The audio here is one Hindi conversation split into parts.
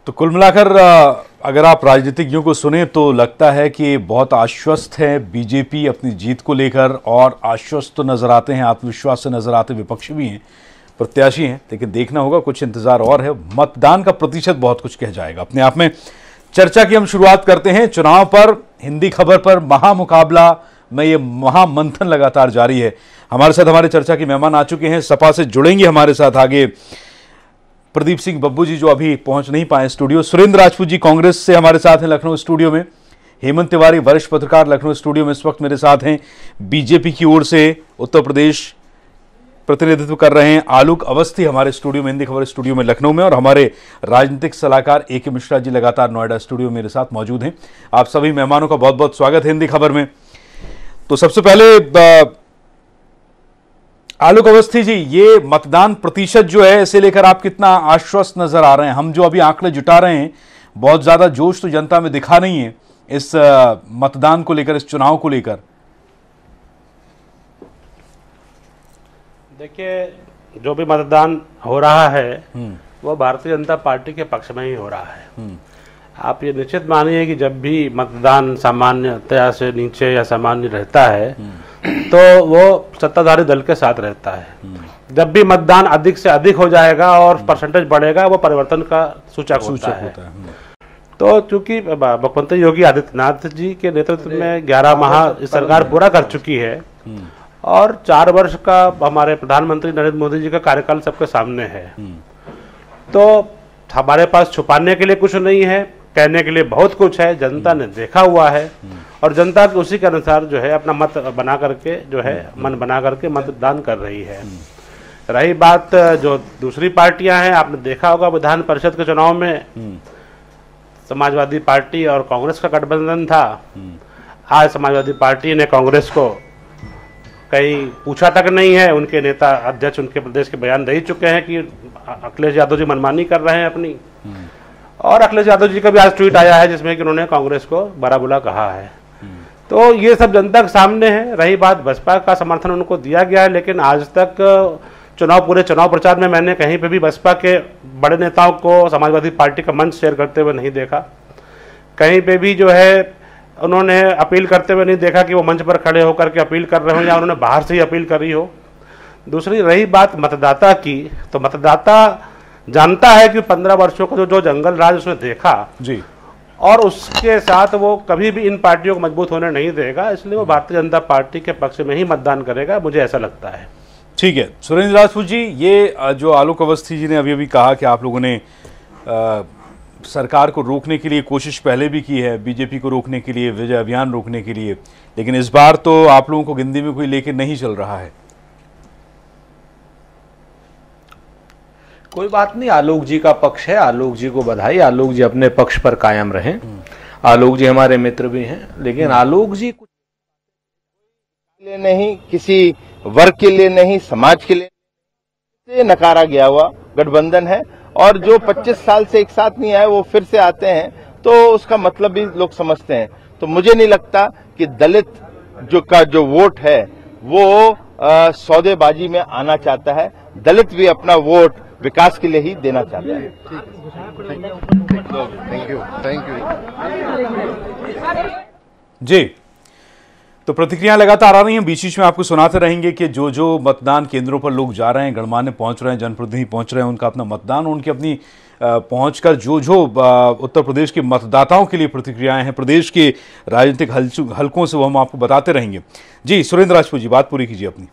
तो कुल मिलाकर अगर आप राजनीतिज्ञों को सुने तो लगता है कि बहुत आश्वस्त है बीजेपी अपनी जीत को लेकर, और आश्वस्त तो नजर आते हैं, आत्मविश्वास से नजर आते, विपक्ष भी हैं, प्रत्याशी हैं, लेकिन देखना होगा, कुछ इंतजार और है। मतदान का प्रतिशत बहुत कुछ कह जाएगा अपने आप में। चर्चा की हम शुरुआत करते हैं। चुनाव पर, हिंदी खबर पर महामुकाबला में ये महामंथन लगातार जारी है। हमारे साथ हमारे चर्चा के मेहमान आ चुके हैं, सपा से जुड़ेंगे हमारे साथ आगे प्रदीप सिंह बब्बू जी जो अभी पहुंच नहीं पाए स्टूडियो, सुरेंद्र राजपूत जी कांग्रेस से हमारे साथ हैं लखनऊ स्टूडियो में, हेमंत तिवारी वरिष्ठ पत्रकार लखनऊ स्टूडियो में इस वक्त मेरे साथ हैं, बीजेपी की ओर से उत्तर प्रदेश प्रतिनिधित्व कर रहे हैं आलोक अवस्थी हमारे स्टूडियो में, हिंदी खबर स्टूडियो में लखनऊ में, और हमारे राजनीतिक सलाहकार ए.के. मिश्रा जी लगातार नोएडा स्टूडियो मेरे साथ मौजूद हैं। आप सभी मेहमानों का बहुत बहुत स्वागत है हिंदी खबर में। तो सबसे पहले आलोक अवस्थी जी, ये मतदान प्रतिशत जो है इसे लेकर आप कितना आश्वस्त नजर आ रहे हैं? हम जो अभी आंकड़े जुटा रहे हैं, बहुत ज्यादा जोश तो जनता में दिखा नहीं है इस मतदान को लेकर, इस चुनाव को लेकर। देखिए, जो भी मतदान हो रहा है वो भारतीय जनता पार्टी के पक्ष में ही हो रहा है। आप ये निश्चित मानिए कि जब भी मतदान सामान्यतया से नीचे या सामान्य रहता है तो वो सत्ताधारी दल के साथ रहता है। जब भी मतदान अधिक से अधिक हो जाएगा और परसेंटेज बढ़ेगा, वो परिवर्तन का सूचक होता है। तो चूंकि मुख्यमंत्री योगी आदित्यनाथ जी के नेतृत्व में 11 माह इस सरकार पूरा कर चुकी है और 4 वर्ष का हमारे प्रधानमंत्री नरेंद्र मोदी जी का कार्यकाल सबके सामने है, तो हमारे पास छुपाने के लिए कुछ नहीं है, कहने के लिए बहुत कुछ है। जनता ने देखा हुआ है और जनता के उसी के अनुसार जो है अपना मत बना करके जो है मन बना करके मतदान कर रही है। रही बात जो दूसरी पार्टियां हैं, आपने देखा होगा विधान परिषद के चुनाव में समाजवादी पार्टी और कांग्रेस का गठबंधन था। आज समाजवादी पार्टी ने कांग्रेस को कहीं पूछा तक नहीं है। उनके नेता अध्यक्ष उनके प्रदेश के बयान दे ही चुके हैं कि अखिलेश यादव जी मनमानी कर रहे हैं अपनी, और अखिलेश यादव जी का भी आज ट्वीट आया है जिसमें कि उन्होंने कांग्रेस को बड़ा बुला कहा है। तो ये सब जनता के सामने है। रही बात बसपा का समर्थन उनको दिया गया है, लेकिन आज तक पूरे चुनाव प्रचार में मैंने कहीं पे भी बसपा के बड़े नेताओं को समाजवादी पार्टी का मंच शेयर करते हुए नहीं देखा। कहीं पे भी जो है उन्होंने अपील करते हुए नहीं देखा कि वो मंच पर खड़े होकर के अपील कर रहे हो या उन्होंने बाहर से ही अपील करी हो। दूसरी रही बात मतदाता की, तो मतदाता जानता है कि 15 वर्षों का जो जंगल राज उसने देखा जी, और उसके साथ वो कभी भी इन पार्टियों को मजबूत होने नहीं देगा, इसलिए वो भारतीय जनता पार्टी के पक्ष में ही मतदान करेगा, मुझे ऐसा लगता है। ठीक है सुरेंद्र राजपूत जी, ये जो आलोक अवस्थी जी ने अभी कहा कि आप लोगों ने सरकार को रोकने के लिए कोशिश पहले भी की है, बीजेपी को रोकने के लिए, विजय अभियान रोकने के लिए, लेकिन इस बार तो आप लोगों को गिनती में कोई लेके नहीं चल रहा है। कोई बात नहीं, आलोक जी का पक्ष है, आलोक जी को बधाई, आलोक जी अपने पक्ष पर कायम रहें। आलोक जी हमारे मित्र भी हैं, लेकिन आलोक जी कुछ लिए नहीं, किसी वर्ग के लिए नहीं, समाज के लिए नकारा गया हुआ गठबंधन है, और जो 25 साल से एक साथ नहीं आए वो फिर से आते हैं, तो उसका मतलब भी लोग समझते हैं। तो मुझे नहीं लगता कि दलित जो वोट है वो सौदेबाजी में आना चाहता है। दलित भी अपना वोट विकास के लिए ही देना चाहता है। Thank you ji. तो प्रतिक्रियाएं लगातार आ रही हैं, बीच बीच में आपको सुनाते रहेंगे कि जो मतदान केंद्रों पर लोग जा रहे हैं, गणमान्य पहुंच रहे हैं, जनप्रतिनिधि पहुंच रहे हैं, उनका अपना मतदान, उनकी अपनी पहुंचकर जो उत्तर प्रदेश के मतदाताओं के लिए प्रतिक्रियाएं हैं प्रदेश के राजनीतिक हलकों से, वो हम आपको बताते रहेंगे। जी सुरेंद्र राजपूत जी, बात पूरी कीजिए अपनी।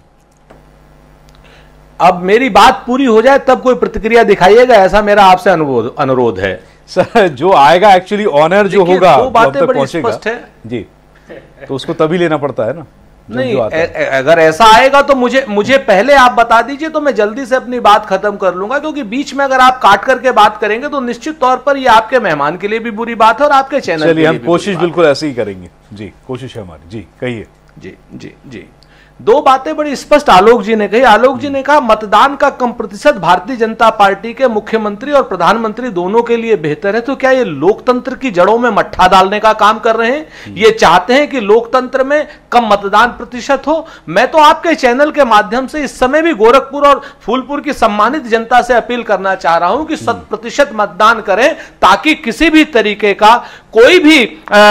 अब मेरी बात पूरी हो जाए तब कोई प्रतिक्रिया दिखाइएगा, ऐसा मेरा आपसे अनुरोध है। सर जो आएगा एक्चुअली ऑनर जो होगा वो बातें बड़ी स्पष्ट है जी, तो उसको तभी लेना पड़ता है ना। नहीं, अगर ऐसा आएगा तो मुझे पहले आप बता दीजिए, तो मैं जल्दी से अपनी बात खत्म कर लूंगा, क्योंकि बीच में अगर आप काट करके बात करेंगे तो निश्चित तौर पर ये आपके मेहमान के लिए भी बुरी बात है और आपके चैनल के लिए हम कोशिश बिल्कुल ऐसे ही करेंगे जी, कोशिश है हमारी। जी कहिए। जी जी जी दो बातें बड़ी स्पष्ट आलोक जी ने कही। आलोक जी ने कहा मतदान का कम प्रतिशत भारतीय जनता पार्टी के मुख्यमंत्री और प्रधानमंत्री दोनों के लिए बेहतर है। तो क्या ये लोकतंत्र की जड़ों में मट्ठा डालने का काम कर रहे हैं? ये चाहते हैं कि लोकतंत्र में कम मतदान प्रतिशत हो? मैं तो आपके चैनल के माध्यम से इस समय भी गोरखपुर और फूलपुर की सम्मानित जनता से अपील करना चाह रहा हूं कि 100% मतदान करें, ताकि किसी भी तरीके का कोई भी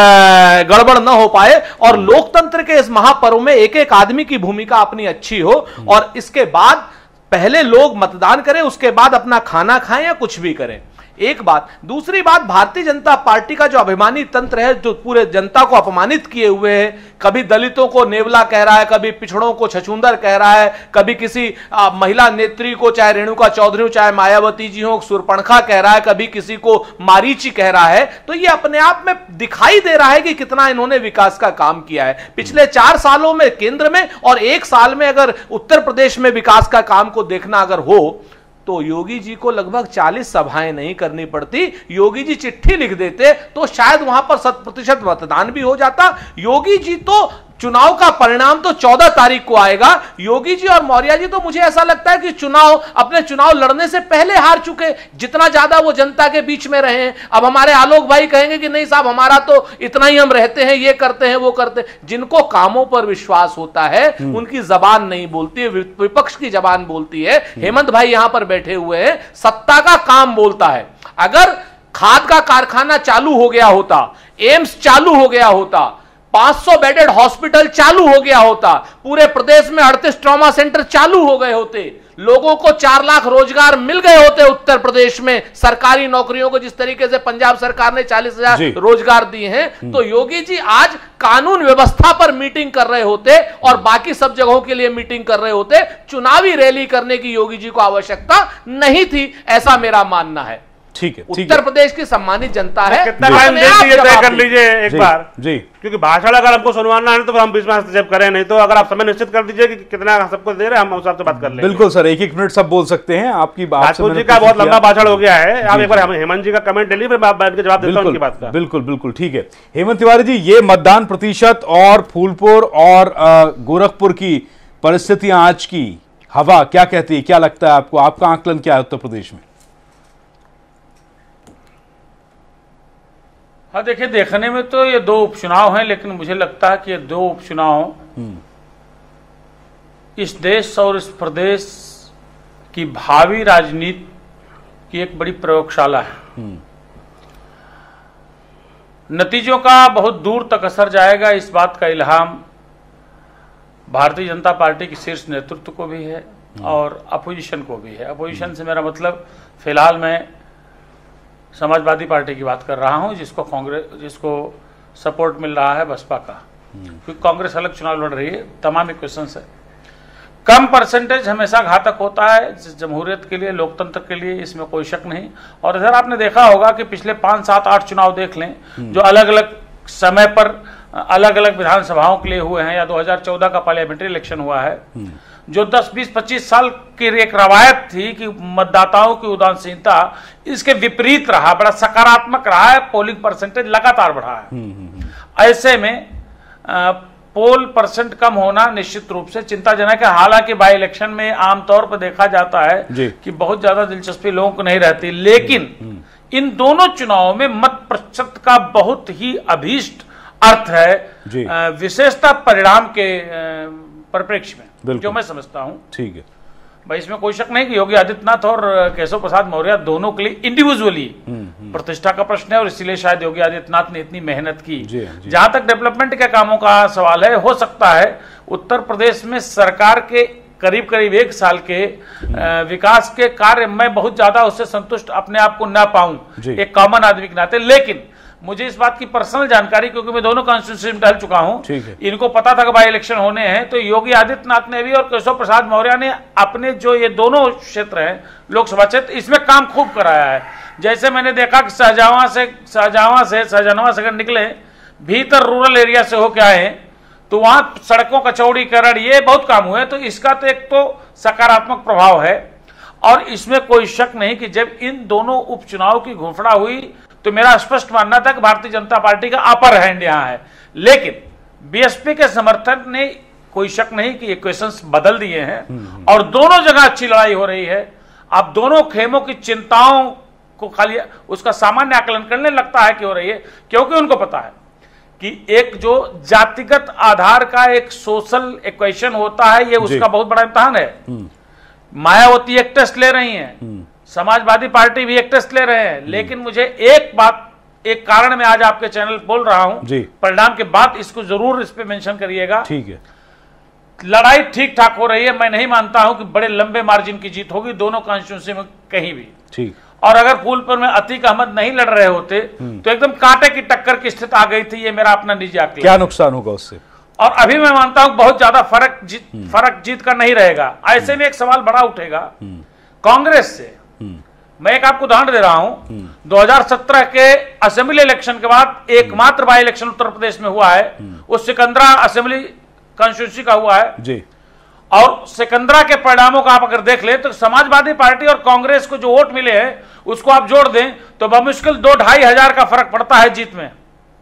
गड़बड़ न हो पाए और लोकतंत्र के इस महापर्व में एक एक आदमी की भूमिका अपनी अच्छी हो। और इसके बाद पहले लोग मतदान करें, उसके बाद अपना खाना खाएं या कुछ भी करें। एक बात। दूसरी बात, भारतीय जनता पार्टी का जो अभिमानी तंत्र है, जो पूरे जनता को अपमानित किए हुए है, कभी दलितों को नेवला कह रहा है, कभी पिछड़ों को छछूंदर कह रहा है, कभी किसी महिला नेत्री को, चाहे रेणुका चौधरी हो, चाहे मायावती जी हो, सुरपणखा कह रहा है, कभी किसी को मारीची कह रहा है। तो ये अपने आप में दिखाई दे रहा है कि कितना इन्होंने विकास का काम किया है पिछले 4 सालों में केंद्र में, और 1 साल में अगर उत्तर प्रदेश में विकास का काम को देखना अगर हो तो योगी जी को लगभग 40 सभाएं नहीं करनी पड़ती। योगी जी चिट्ठी लिख देते तो शायद वहां पर 100% मतदान भी हो जाता। योगी जी तो चुनाव का परिणाम तो 14 तारीख को आएगा। योगी जी और मौर्य जी तो मुझे ऐसा लगता है कि अपने चुनाव लड़ने से पहले हार चुके। जितना ज्यादा वो जनता के बीच में रहे हैं, अब हमारे आलोक भाई कहेंगे कि नहीं साहब हमारा तो इतना ही हम रहते हैं, ये करते हैं वो करते हैं। जिनको कामों पर विश्वास होता है उनकी जबान नहीं बोलती है, विपक्ष की जबान बोलती है। हेमंत भाई यहां पर बैठे हुए हैं, सत्ता का काम बोलता है। अगर खाद का कारखाना चालू हो गया होता, एम्स चालू हो गया होता, 500 बेडेड हॉस्पिटल चालू हो गया होता, पूरे प्रदेश में 38 ट्रॉमा सेंटर चालू हो गए होते, लोगों को 4 लाख रोजगार मिल गए होते उत्तर प्रदेश में, सरकारी नौकरियों को जिस तरीके से पंजाब सरकार ने 40,000 रोजगार दिए हैं, तो योगी जी आज कानून व्यवस्था पर मीटिंग कर रहे होते और बाकी सब जगहों के लिए मीटिंग कर रहे होते। चुनावी रैली करने की योगी जी को आवश्यकता नहीं थी, ऐसा मेरा मानना है। ठीक है, उत्तर प्रदेश की सम्मानित जनता है। कितना टाइम देती है तय कर लीजिए एक बार जी, क्योंकि भाषण अगर हमको सुनवाना है तो फिर हम बीच में हस्तक्षेप करें, नहीं तो अगर आप समय निश्चित कर दीजिए कि कितना सबको दे रहे हैं, हम उस हिसाब से बात कर लेंगे। बिल्कुल सर, 1-1 मिनट सब बोल सकते हैं। आपकी बात राजपूत जी का बहुत लंबा भाषण हो गया है, आप एक बार हेमंत जी का कमेंट ले लीजिए, फिर बैठ के जवाब देता हूं उनकी बात का। बिल्कुल बिल्कुल ठीक है। हेमंत तिवारी जी, ये मतदान प्रतिशत और फूलपुर और गोरखपुर की परिस्थितियां, आज की हवा क्या कहती है, क्या लगता है आपको? आपका आकलन क्या है उत्तर प्रदेश में? हाँ देखिए, देखने में तो ये 2 उपचुनाव हैं, लेकिन मुझे लगता है कि ये 2 उपचुनाव इस देश और इस प्रदेश की भावी राजनीति की एक बड़ी प्रयोगशाला है। नतीजों का बहुत दूर तक असर जाएगा, इस बात का इल्हाम भारतीय जनता पार्टी की शीर्ष नेतृत्व को भी है और अपोजिशन को भी है। अपोजिशन से मेरा मतलब फिलहाल मैं समाजवादी पार्टी की बात कर रहा हूं, जिसको सपोर्ट मिल रहा है बसपा का, क्योंकि कांग्रेस अलग चुनाव लड़ रही है। तमाम इक्वेशन है। कम परसेंटेज हमेशा घातक होता है जमहूरियत के लिए, लोकतंत्र के लिए, इसमें कोई शक नहीं। और इधर आपने देखा होगा कि पिछले 5, 7, 8 चुनाव देख लें, जो अलग अलग समय पर अलग अलग विधानसभाओं के लिए हुए हैं, या 2014 का पार्लियामेंट्री इलेक्शन हुआ है, जो 10, 20, 25 साल की एक रवायत थी कि मतदाताओं की उदासीनता, इसके विपरीत रहा, बड़ा सकारात्मक रहा है। पोलिंग परसेंटेज लगातार बढ़ा है। ऐसे में पोल परसेंट कम होना निश्चित रूप से चिंताजनक है। हालांकि बाई इलेक्शन में आमतौर पर देखा जाता है कि बहुत ज्यादा दिलचस्पी लोगों को नहीं रहती, लेकिन इन दोनों चुनावों में मत प्रतिशत का बहुत ही अभीष्ट अर्थ है, विशेषता परिणाम के परिप्रेक्ष्य में, जो मैं समझता हूं। ठीक है भाई, इसमें कोई शक नहीं कि योगी आदित्यनाथ और केशव प्रसाद मौर्य दोनों के लिए इंडिविजुअली प्रतिष्ठा का प्रश्न है, और इसीलिए शायद योगी आदित्यनाथ ने इतनी मेहनत की। जहां तक डेवलपमेंट के कामों का सवाल है, हो सकता है उत्तर प्रदेश में सरकार के करीब करीब 1 साल के विकास के कार्य मैं बहुत ज्यादा उससे संतुष्ट अपने आप को ना पाऊं एक कॉमन आदमी के नाते, लेकिन मुझे इस बात की पर्सनल जानकारी, क्योंकि मैं दोनों कॉन्स्टिट्यूंसी में टहल चुका हूं, इनको पता था कि बाई इलेक्शन होने हैं, तो योगी आदित्यनाथ ने भी और केशव प्रसाद मौर्य ने अपने जो ये दोनों क्षेत्र हैं लोकसभा क्षेत्र, इसमें काम खूब कराया है। जैसे मैंने देखा कि शाहजहां से अगर निकले, भीतर रूरल एरिया से होकर आए, तो वहां सड़कों का चौड़ीकरण, ये बहुत काम हुए। तो इसका तो एक तो सकारात्मक प्रभाव है, और इसमें कोई शक नहीं कि जब इन दोनों उपचुनाव की घोषणा हुई तो मेरा स्पष्ट मानना था कि भारतीय जनता पार्टी का अपर हैंड यहां है, लेकिन बीएसपी के समर्थक ने कोई शक नहीं कि इक्वेशंस बदल दिए हैं और दोनों जगह अच्छी लड़ाई हो रही है। अब दोनों खेमों की चिंताओं को खाली उसका सामान्य आकलन करने लगता है कि हो रही है, क्योंकि उनको पता है कि एक जो जातिगत आधार का एक सोशल इक्वेशन होता है, ये उसका बहुत बड़ा इम्तिहान है। मायावती एक टेस्ट ले रही हैं, समाजवादी पार्टी भी एक टेस्ट ले रहे हैं, लेकिन मुझे एक बात, एक कारण मैं आज आपके चैनल बोल रहा हूं, परिणाम के बाद इसको जरूर इस पे मेंशन करिएगा। ठीक है, लड़ाई ठीक ठाक हो रही है, मैं नहीं मानता हूं कि बड़े लंबे मार्जिन की जीत होगी दोनों कॉन्स्टिट्यूंसी में कहीं भी। ठीक। और अगर फूलपुर में अतीक अहमद नहीं लड़ रहे होते तो एकदम कांटे की टक्कर की स्थिति आ गई थी। ये मेरा अपना निजी आकलन। क्या नुकसान होगा उससे? और अभी मैं मानता हूं बहुत ज्यादा फर्क जीत का नहीं रहेगा। ऐसे में एक सवाल बड़ा उठेगा कांग्रेस से। मैं एक आपको उदाहरण दे रहा हूं, 2017 के असेंबली इलेक्शन के बाद एकमात्र बाई इलेक्शन उत्तर प्रदेश में हुआ है, वो सिकंदरा असेंबली कॉन्स्टिट्यूंसी का हुआ है जी। और सिकंदरा के परिणामों का आप अगर देख ले तो समाजवादी पार्टी और कांग्रेस को जो वोट मिले हैं उसको आप जोड़ दें तो बमुश्किल 2-2.5 हजार का फर्क पड़ता है जीत में।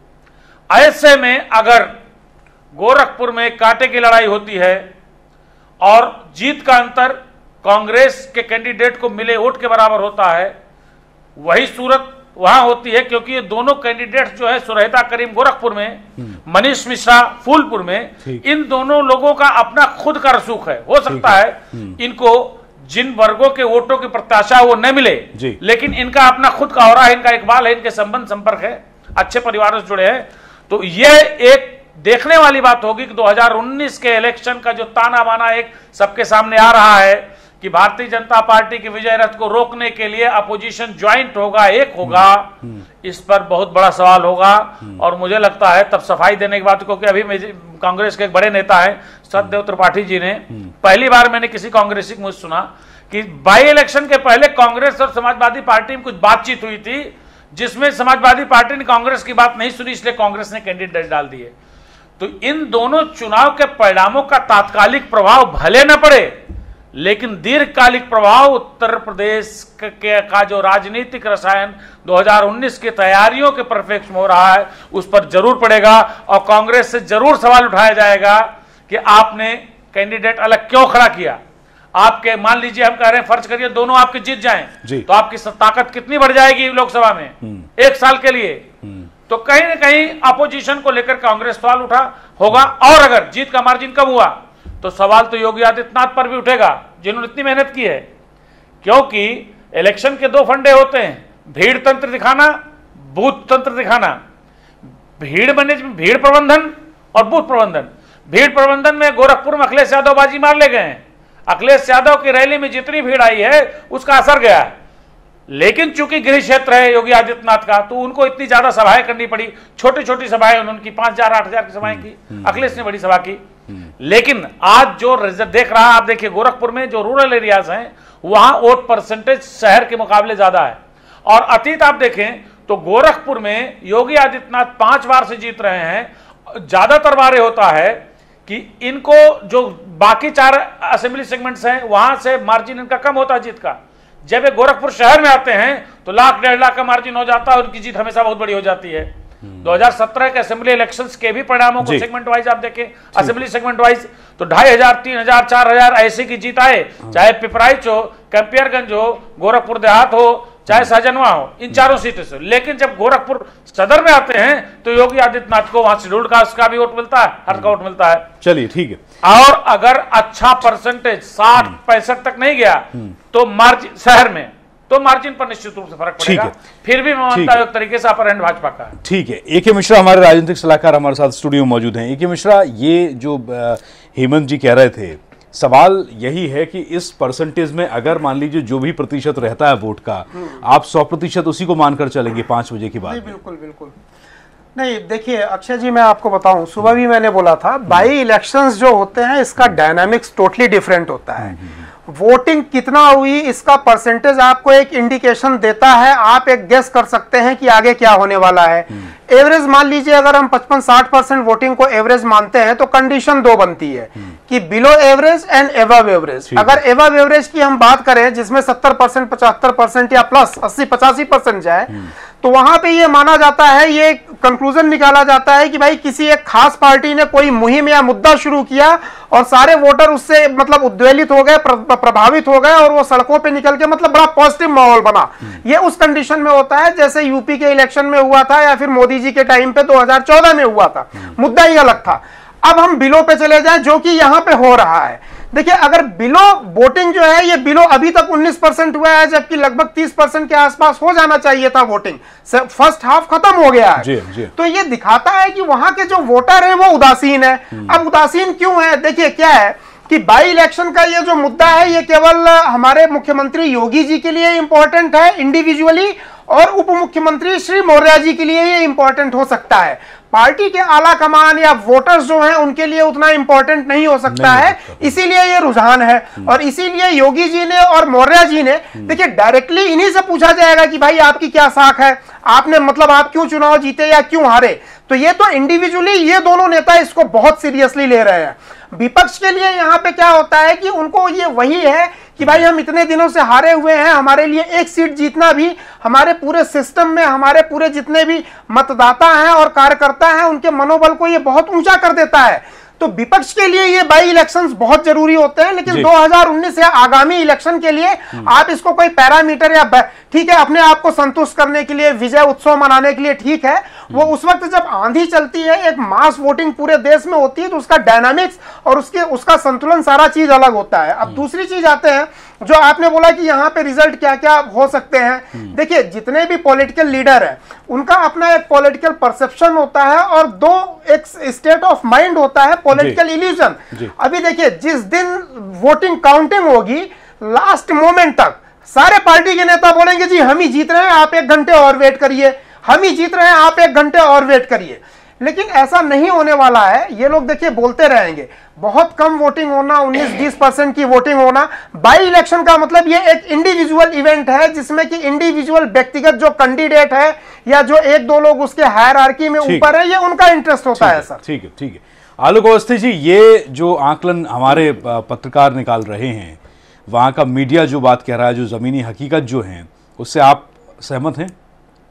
ऐसे में अगर गोरखपुर में कांटे की लड़ाई होती है और जीत का अंतर कांग्रेस के कैंडिडेट को मिले वोट के बराबर होता है, वही सूरत वहां होती है, क्योंकि ये दोनों कैंडिडेट जो है सुरहेता करीम गोरखपुर में, मनीष मिश्रा फूलपुर में, इन दोनों लोगों का अपना खुद का रसूख है। हो सकता है इनको जिन वर्गों के वोटों की प्रत्याशा वो न मिले, लेकिन इनका अपना खुद का हो रहा है, इनका इकबाल है, इनके संबंध संपर्क है, अच्छे परिवारों से जुड़े हैं। तो ये एक देखने वाली बात होगी कि 2019 के इलेक्शन का जो ताना बाना एक सबके सामने आ रहा है कि भारतीय जनता पार्टी की विजय रथ को रोकने के लिए अपोजिशन ज्वाइंट होगा, एक होगा, इस पर बहुत बड़ा सवाल होगा। और मुझे लगता है तब सफाई देने की बात, क्योंकि अभी कांग्रेस के एक बड़े नेता हैं सत्यदेव त्रिपाठी जी ने, पहली बार मैंने किसी कांग्रेसी को मुझे सुना कि बाई इलेक्शन के पहले कांग्रेस और समाजवादी पार्टी में कुछ बातचीत हुई थी जिसमें समाजवादी पार्टी ने कांग्रेस की बात नहीं सुनी, इसलिए कांग्रेस ने कैंडिडेट डाल दिए। तो इन दोनों चुनाव के परिणामों का तात्कालिक प्रभाव भले न पड़े, लेकिन दीर्घकालिक प्रभाव उत्तर प्रदेश का जो राजनीतिक रसायन 2019 की तैयारियों के परिप्रेक्ष्य में हो रहा है उस पर जरूर पड़ेगा। और कांग्रेस से जरूर सवाल उठाया जाएगा कि आपने कैंडिडेट अलग क्यों खड़ा किया। आपके मान लीजिए हम कह रहे हैं फर्ज करिए दोनों आपके जीत जाएं, तो आपकी ताकत कितनी बढ़ जाएगी लोकसभा में एक साल के लिए। तो कहीं ना कहीं अपोजिशन को लेकर कांग्रेस सवाल उठा होगा। और अगर जीत का मार्जिन कम हुआ तो सवाल तो योगी आदित्यनाथ पर भी उठेगा जिन्होंने इतनी मेहनत की है, क्योंकि इलेक्शन के दो फंडे होते हैं, भीड़ तंत्र दिखाना, बूथ तंत्र दिखाना। भीड़ प्रबंधन और बूथ प्रबंधन। भीड़ प्रबंधन में गोरखपुर में अखिलेश यादव बाजी मार ले गए हैं। अखिलेश यादव की रैली में जितनी भीड़ आई है उसका असर गया है, लेकिन चूंकि गृह क्षेत्र है योगी आदित्यनाथ का तो उनको इतनी ज्यादा सभाएं करनी पड़ी। छोटी छोटी सभाएं उन्होंने 5,000 8,000 की सभाएं की, अखिलेश ने बड़ी सभा की। लेकिन आज जो रिजल्ट देख रहा है, आप देखिए गोरखपुर में जो रूरल एरियाज हैं वहां वोट परसेंटेज शहर के मुकाबले ज्यादा है। और अतीत आप देखें तो गोरखपुर में योगी आदित्यनाथ 5 बार से जीत रहे हैं। ज्यादातर बार होता है कि इनको जो बाकी 4 असेंबली सेगमेंट्स हैं वहां से मार्जिन इनका कम होता है जीत का। जब ये गोरखपुर शहर में आते हैं तो 1,00,000 1,50,000 का मार्जिन हो जाता है, उनकी जीत हमेशा बहुत बड़ी हो जाती है। 2017 के असेंबली इलेक्शंस के भी परिणामों को सेगमेंट वाइज आप देखें, असेंबली सेगमेंट वाइज तो 2,500 3,000 4,000 ऐसे की जीत आए, चाहे पिपराइच हो, कैंपियरगंज हो, गोरखपुर देहात हो, चाहे सहजनवा हो, इन चारों सीटों से। लेकिन जब गोरखपुर सदर में आते हैं तो योगी आदित्यनाथ को वहां शेड्यूल्ड कास्ट का भी वोट मिलता है, हर का वोट मिलता है। चलिए ठीक है। और अगर अच्छा परसेंटेज 60-65 तक नहीं गया तो मार्जिन शहर में तो मार्जिन पर निश्चित रूप से फर्क पड़ेगा। फिर भी मैं मानता हूं एक तरीके से अपर हैंड भाजपा का है। ठीक है। ए.के. मिश्रा हमारे राजनीतिक सलाहकार हमारे साथ स्टूडियो में मौजूद हैं। ए.के. मिश्रा, ये जो हेमंत जी कह रहे थे, सवाल यही है कि इस परसेंटेज में अगर मान लीजिए जो भी प्रतिशत रहता है वोट का, आप 100% उसी को मानकर चलेंगे 5 बजे के बाद? बिल्कुल बिल्कुल नहीं। देखिए अक्षय जी, मैं आपको बताऊं, सुबह भी मैंने बोला था, बाई इलेक्शंस जो होते हैं इसका डायनामिक्स टोटली डिफरेंट होता है। वोटिंग कितना हुई इसका परसेंटेज आपको एक इंडिकेशन देता है, आप एक गेस कर सकते हैं कि आगे क्या होने वाला है। एवरेज मान लीजिए अगर हम 55-60% वोटिंग को एवरेज मानते हैं तो कंडीशन 2 बनती है कि below average and above average. अगर एबव एवरेज की हम बात करें जिसमें 70% 75% या प्लस 80-85% जाए तो वहां पे ये माना जाता है ये कंक्लूजन निकाला जाता है कि भाई किसी एक खास पार्टी ने कोई मुहिम या मुद्दा शुरू किया और सारे वोटर उससे मतलब उद्वेलित हो गए, प्रभावित हो गए और वो सड़कों पे निकल के मतलब बड़ा पॉजिटिव माहौल बना। ये उस कंडीशन में होता है जैसे यूपी के इलेक्शन में हुआ था या फिर मोदी जी के टाइम पे 2014 में हुआ था, मुद्दा ही अलग था। अब हम बिलों पे चले जाएं जो कि यहां पे हो रहा है। देखिए, अगर बिलो वोटिंग जो है, ये बिलो अभी तक 19% हुआ है, जबकि लगभग 30% के आसपास हो जाना चाहिए था वोटिंग। फर्स्ट हाफ खत्म हो गया है। जी। तो ये दिखाता है कि वहां के जो वोटर है वो उदासीन है। अब उदासीन क्यों है? देखिए क्या है कि बाई इलेक्शन का ये जो मुद्दा है ये केवल हमारे मुख्यमंत्री योगी जी के लिए इंपॉर्टेंट है इंडिविजुअली, और उप मुख्यमंत्री श्री मौर्य जी के लिए ये इंपॉर्टेंट हो सकता है। पार्टी के आला कमान या वोटर्स जो हैं उनके लिए उतना इंपॉर्टेंट नहीं हो सकता है, इसीलिए ये रुझान है। और इसीलिए योगी जी ने और मौर्य जी ने, देखिए डायरेक्टली इन्हीं से पूछा जाएगा कि भाई आपकी क्या साख है, आपने मतलब आप क्यों चुनाव जीते या क्यों हारे। तो ये तो इंडिविजुअली ये दोनों नेता इसको बहुत सीरियसली ले रहे हैं। विपक्ष के लिए यहाँ पे क्या होता है कि उनको ये वही है कि भाई हम इतने दिनों से हारे हुए हैं, हमारे लिए एक सीट जीतना भी हमारे पूरे सिस्टम में हमारे पूरे जितने भी मतदाता हैं और कार्यकर्ता हैं उनके मनोबल को ये बहुत ऊंचा कर देता है। तो विपक्ष के लिए ये बाई इलेक्शंस बहुत जरूरी होते हैं, लेकिन 2019 या आगामी इलेक्शन के लिए आप इसको कोई पैरामीटर या ठीक है अपने आप को संतुष्ट करने के लिए, विजय उत्सव मनाने के लिए ठीक है, वो उस वक्त जब आंधी चलती है, एक मास वोटिंग पूरे देश में होती है, तो उसका डायनामिक्स और उसका संतुलन सारा चीज अलग होता है। अब दूसरी चीज आते हैं जो आपने बोला कि यहाँ पे रिजल्ट क्या क्या हो सकते हैं। देखिए, जितने भी पॉलिटिकल लीडर हैं उनका अपना एक पॉलिटिकल परसेप्शन होता है और दो एक स्टेट ऑफ माइंड होता है, पॉलिटिकल इल्यूजन। अभी देखिए, जिस दिन वोटिंग काउंटिंग होगी, लास्ट मोमेंट तक सारे पार्टी के नेता बोलेंगे जी हम ही जीत रहे हैं, आप 1 घंटे और वेट करिए, हम ही जीत रहे हैं, आप 1 घंटे और वेट करिए। लेकिन ऐसा नहीं होने वाला है। ये लोग देखिए बोलते रहेंगे, बहुत कम वोटिंग होना, 19-20% की वोटिंग होना। बाई इलेक्शन का मतलब ये एक इंडिविजुअल इवेंट है जिसमें कि इंडिविजुअल व्यक्तिगत जो कैंडिडेट है या जो 1-2 लोग उसके हायरार्की में ऊपर है, ये उनका इंटरेस्ट होता है सर। ठीक है। आलोक अवस्थी जी, ये जो आंकलन हमारे पत्रकार निकाल रहे हैं, वहां का मीडिया जो बात कह रहा है, जो जमीनी हकीकत जो है, उससे आप सहमत हैं?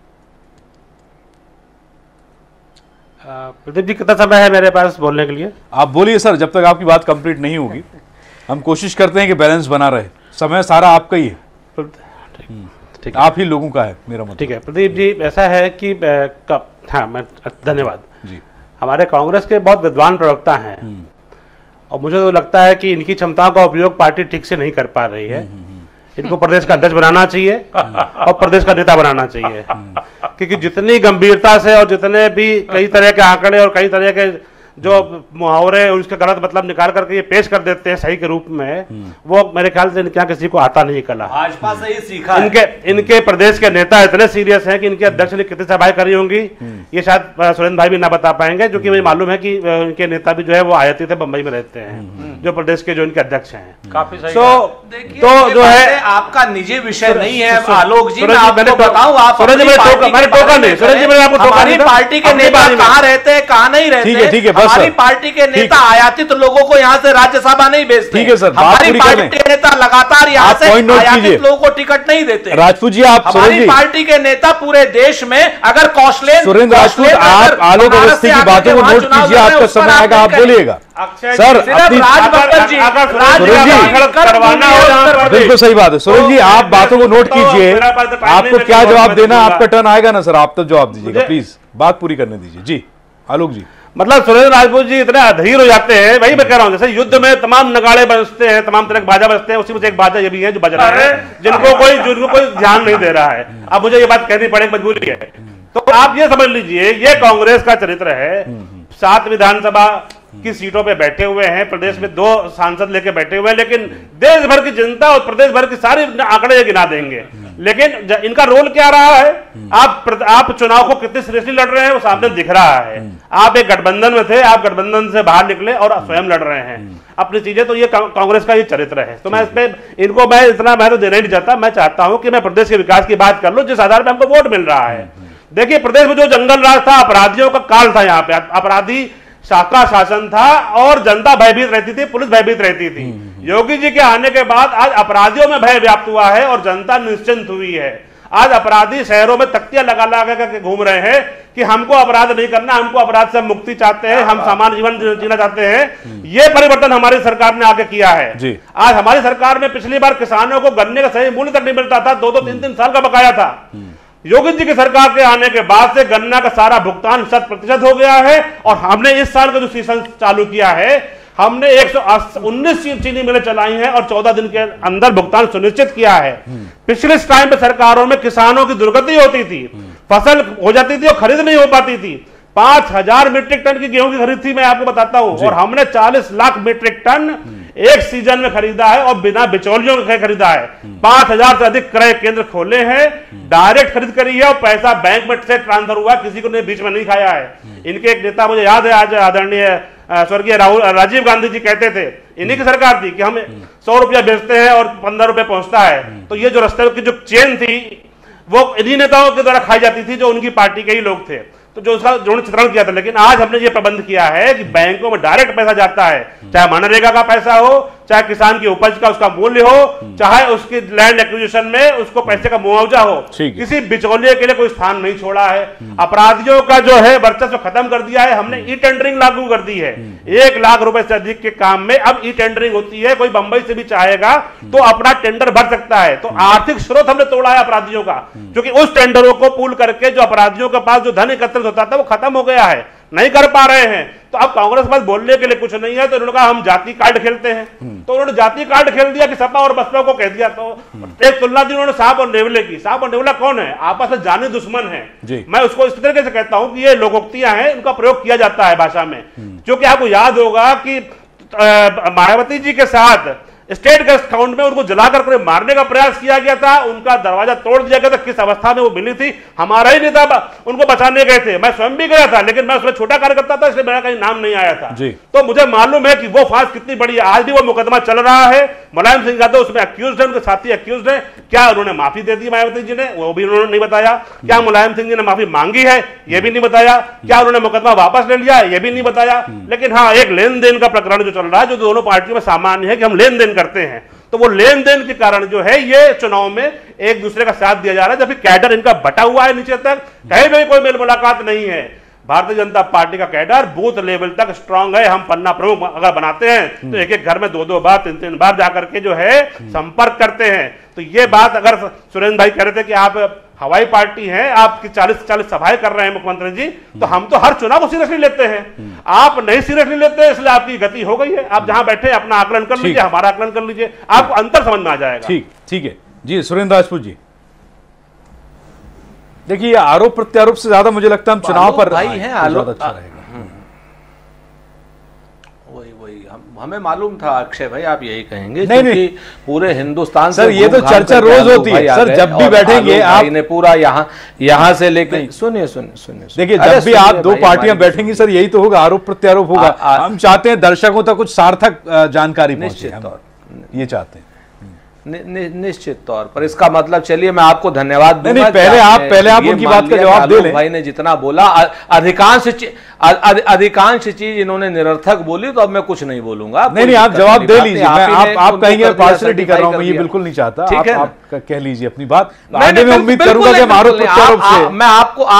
प्रदीप जी, कितना समय है मेरे पास बोलने के लिए? आप बोलिए सर, जब तक आपकी बात कंप्लीट नहीं होगी। हम कोशिश करते हैं कि बैलेंस बना रहे। समय सारा आपका ही है, ठीक, आप ही लोगों का है, मेरा मतलब। ठीक है प्रदीप जी, ऐसा है कि मैं धन्यवाद जी। हमारे कांग्रेस के बहुत विद्वान प्रवक्ता हैं और मुझे तो लगता है कि इनकी क्षमताओं का उपयोग पार्टी ठीक से नहीं कर पा रही है। इनको प्रदेश का अध्यक्ष बनाना चाहिए और प्रदेश का नेता बनाना चाहिए, क्योंकि जितनी गंभीरता से और जितने भी कई तरह के आंकड़े और कई तरह के जो मुहावरे और उसके गलत मतलब निकाल करके ये पेश कर देते हैं सही के रूप में, वो मेरे ख्याल से क्या किसी को आता नहीं कला। भाजपा से ही सीखा। इनके प्रदेश के नेता इतने सीरियस हैं कि इनके अध्यक्ष ने कितनी सभाएं करी होंगी ये शायद सुरेंद्र भाई भी ना बता पाएंगे, जो कि मुझे मालूम है कि इनके नेता भी जो है वो आयाती थे, बंबई में रहते हैं, जो प्रदेश के जो इनके अध्यक्ष हैं। काफी सही। तो जो है आपका निजी विषय नहीं है आलोक जी, मैं आपको बताऊं, आप हमारी पार्टी के नेता कहाँ रहते हैं कहाँ नहीं रहते। ठीक है, हमारी पार्टी के नेता आयातित लोगों को यहाँ से राज्यसभा नहीं भेजते। ठीक है सर, हमारी पार्टी के नेता लगातार यहाँ से आयातित लोगों को टिकट नहीं देते। राजपूत जी, आप हमारी पार्टी के नेता पूरे देश में अगर कौशलेन सुरेंद्र राजपूत, आप आलोक अवस्थी की बातों को नोट कीजिए, आपका समय आएगा, आप बोलिएगा सर। बिल्कुल सही बात है सुरेंद्र जी, आप बातों को नोट कीजिए, आपको क्या जवाब देना, आपका टर्न आएगा ना सर, आप तो जवाब दीजिएगा, प्लीज बात पूरी करने दीजिए। जी आलोक जी। मतलब सुरेंद्र राजपूत जी इतने अधीर हो जाते हैं, वही मैं कह रहा हूं, जैसे युद्ध में तमाम नगाड़े बजते हैं, तमाम तरह के बाजा बजते हैं, उसी में से एक बाजा ये भी है जो बज रहा है, जिनको कोई ध्यान नहीं दे रहा है। अब मुझे ये बात कहनी पड़ेगी, मजबूरी है। तो आप ये समझ लीजिए, ये कांग्रेस का चरित्र है। 7 विधानसभा की सीटों पे बैठे हुए हैं, प्रदेश में 2 सांसद लेके बैठे हुए हैं, लेकिन देश भर की जनता और प्रदेश भर की सारी आंकड़े गिना देंगे। लेकिन इनका रोल क्या रहा है, आप चुनाव को कितने सीरियसली लड़ रहे हैं वो सामने दिख रहा है। आप एक गठबंधन में थे, आप गठबंधन से बाहर निकले और स्वयं लड़ रहे हैं अपनी चीजें। तो ये कांग्रेस का ये चरित्र है। तो मैं इसमें इनको मैं इतना महत्व देना ही नहीं चाहता। मैं चाहता हूं कि मैं प्रदेश के विकास की बात कर लूं, जिस आधार पर हमको वोट मिल रहा है। देखिए, प्रदेश में जो जंगल राज था, अपराधियों का काल था, यहाँ पे अपराधी शाखा शासन था और जनता भयभीत रहती थी, पुलिस भयभीत रहती थी। योगी जी के आने के बाद आज अपराधियों में भय व्याप्त हुआ है और जनता निश्चिंत हुई है। आज अपराधी शहरों में तख्तियां लगा लगा करके घूम रहे हैं कि हमको अपराध नहीं करना, हमको अपराध से मुक्ति चाहते हैं, हम सामान्य जीवन जीना चाहते हैं। ये परिवर्तन हमारी सरकार ने आगे किया है। आज हमारी सरकार में पिछली बार किसानों को गन्ने का सही मूल्य तक नहीं मिलता था, 2-2, 3-3 साल का बकाया था। योगी जी की सरकार के आने के बाद से गन्ना का सारा भुगतान 100% हो गया है। और हमने इस साल का जो सीजन चालू किया है, हमने 119 चीनी मिलें चलाई हैं और 14 दिन के अंदर भुगतान सुनिश्चित किया है। पिछले टाइम पे सरकारों में किसानों की दुर्गति होती थी, फसल हो जाती थी और खरीद नहीं हो पाती थी। 5000 मीट्रिक टन की गेहूं की खरीद थी, मैं आपको बताता हूं, और हमने 40 लाख मीट्रिक टन एक सीजन में खरीदा है और बिना बिचौलियों के खरीदा है। 5000 से अधिक क्रय केंद्र खोले हैं, डायरेक्ट खरीद करी है और पैसा बैंक में से ट्रांसफर हुआ, किसी को ने बीच में नहीं खाया है। इनके एक नेता, मुझे याद है, आज आदरणीय स्वर्गीय राजीव गांधी जी कहते थे, इन्हीं की सरकार थी, कि हम 100 रुपया बेचते हैं और 15 रुपये पहुंचता है। तो ये जो रास्ते की जो चेन थी वो इन्हीं नेताओं के द्वारा खाई जाती थी, जो उनकी पार्टी के ही लोग थे, तो जो उसका जो चित्रण किया था। लेकिन आज हमने ये प्रबंध किया है कि बैंकों में डायरेक्ट पैसा जाता है, चाहे मनरेगा का पैसा हो, चाहे किसान की उपज का उसका मूल्य हो, चाहे उसकी लैंड एक्विजिशन में उसको पैसे का मुआवजा हो, किसी बिचौलिए के लिए कोई स्थान नहीं छोड़ा है। अपराधियों का जो है वर्चस्व खत्म कर दिया है हमने। ई टेंडरिंग लागू कर दी है। 1 लाख रुपए से अधिक के काम में अब ई टेंडरिंग होती है। कोई बंबई से भी चाहेगा तो अपना टेंडर भर सकता है। तो आर्थिक स्रोत हमने तोड़ा है अपराधियों का, क्योंकि उस टेंडरों को पूल करके जो अपराधियों के पास जो धन एकत्रित होता था वो खत्म हो गया है, नहीं कर पा रहे हैं। तो अब कांग्रेस के पास बोलने के लिए कुछ नहीं है, तो उन्होंने कहा हम जाति कार्ड खेलते हैं। तो उन्होंने जाति कार्ड खेल दिया कि सपा और बसपा को कह दिया। तो एक तुलना दी उन्होंने साहब और नेवले की। साहब और नेवला कौन है? आपस में जाने दुश्मन है। मैं उसको इस तरीके से कहता हूं कि ये लोकोक्तियां हैं, उनका प्रयोग किया जाता है भाषा में। क्योंकि आपको याद होगा कि मायावती जी के साथ स्टेट गैस अकाउंट में उनको जलाकर मारने का प्रयास किया गया था, उनका दरवाजा तोड़ दिया गया था। किस अवस्था में वो मिली थी, हमारा ही नेता उनको बचाने गए थे। मैं स्वयं भी गया था, लेकिन मैं उसमें छोटा कार्यकर्ता था, इसलिए मेरा कहीं नाम नहीं आया था। तो मुझे मालूम है कि वो फांस कितनी बड़ी है। आज भी वो मुकदमा चल रहा है। मुलायम सिंह यादव उसमें अक्यूज्ड है, उनके साथी अक्यूज्ड है। क्या उन्होंने माफी दे दी मायावती जी ने? वो भी उन्होंने नहीं बताया। क्या मुलायम सिंह जी ने माफी मांगी है? ये भी नहीं बताया। क्या उन्होंने मुकदमा वापस ले लिया? ये भी नहीं बताया। लेकिन हाँ, एक लेन देन का प्रकरण जो चल रहा है, जो दोनों पार्टियों में सामान्य है कि हम लेन देन करते हैं, तो वो लेन देन के कारण जो है ये चुनाव में एक दूसरे का साथ दिया जा रहा है। जबकि कैडर इनका बटा हुआ है नीचे तक, कहीं भी कोई मेल मुलाकात नहीं है। भारतीय जनता पार्टी का कैडर बूथ लेवल तक स्ट्रांग है। हम पन्ना प्रमुख अगर बनाते हैं तो एक एक घर में 2-2 बार 3-3 बार जाकर के जो है संपर्क करते हैं। तो ये बात अगर सुरेंद्र भाई कह रहे थे कि आप हवाई पार्टी हैं, आपकी 40 सभाएं कर रहे हैं मुख्यमंत्री जी, तो हम तो हर चुनाव को सीरियसली लेते हैं। आप नहीं सीरियसली लेते, इसलिए आपकी गति हो गई है। आप जहां बैठे अपना आकलन कर लीजिए, हमारा आकलन कर लीजिए, आपको अंतर समझ में आ जाएगा। ठीक है जी। सुरेंद्र राजपूत जी, देखिए आरोप प्रत्यारोप से ज्यादा मुझे लगता है हम चुनाव पर भाई हैं, आलोक अच्छा रहेगा। वही हमें मालूम था अक्षय भाई, आप यही कहेंगे। नहीं पूरे हिंदुस्तान सर ये तो चर्चा रोज होती है सर, जब भी बैठेंगे आप ने पूरा यहाँ से लेकर सुनिए देखिए, जब भी आप दो पार्टियां बैठेंगी सर यही तो होगा, आरोप प्रत्यारोप होगा। हम चाहते हैं दर्शकों तक कुछ सार्थक जानकारी पहुंचे, ये चाहते हैं निश्चित तौर पर। इसका मतलब चलिए मैं आपको धन्यवाद दूंगा। नहीं, पहले आप उनकी बात का जवाब दे लें। भाई ने जितना बोला, अधिकांश चीज इन्होंने निरर्थक बोली, तो अब मैं कुछ नहीं बोलूंगा। नहीं, आप जवाब दे लीजिए। आप कहेंगे पार्शियलिटी कर रहा हूं, ये बिल्कुल नहीं चाहता। ठीक है, आप कह लीजिए अपनी बात। आगे मैं उम्मीद करूंगा कि आरोप प्रत्यारोप से मैं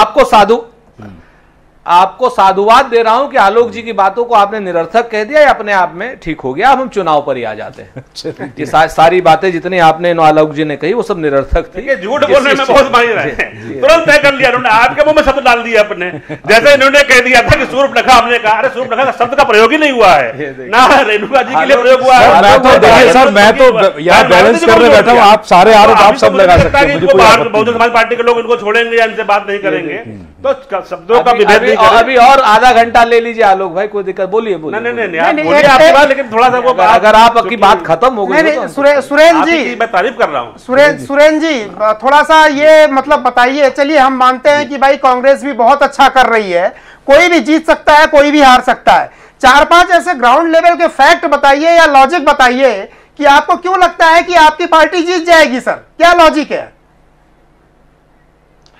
आपको साधुवाद दे रहा हूं कि आलोक जी की बातों को आपने निरर्थक कह दिया, अपने आप में ठीक हो गया। अब हम चुनाव पर ही आ जाते हैं। ये सारी बातें जितनी आपने आलोक जी ने कही वो सब निरर्थक थी। झूठ बोलने में बहुत माहिर है, तुरंत तय कर लिया उन्होंने, आपके मुंह में शब्द डाल दिया अपने। जैसे इन्होंने कह दिया था कि सूर्पनखा, हमने कहा अरे सूर्पनखा का शब्द का प्रयोग ही नहीं हुआ है ना, रेणुका जी के लिए प्रयोग हुआ है। मैं तो यहाँ बैलेंस करने बैठा हूँ, आप सारे आरोप आप सब लगा सकते हैं। बहुजन समाज पार्टी के लोग इनको छोड़ेंगे या इनसे बात नहीं करेंगे, तो शब्दों का विभेद अभी और आधा घंटा ले लीजिए आलोक भाई, कोई दिक्कत, बोलिए नहीं आपकी बात, लेकिन थोड़ा सा वो अगर आपकी बात खत्म हो गई। सुरेंद्र जी, मैं तारीफ कर रहा हूँ। सुरेंद्र जी थोड़ा सा ये मतलब बताइए। चलिए हम मानते हैं कि भाई कांग्रेस भी बहुत अच्छा कर रही है, कोई भी जीत सकता है, कोई भी हार सकता है। 4-5 ऐसे ग्राउंड लेवल के फैक्ट बताइए या लॉजिक बताइए कि आपको क्यों लगता है कि आपकी पार्टी जीत जाएगी। सर क्या लॉजिक है?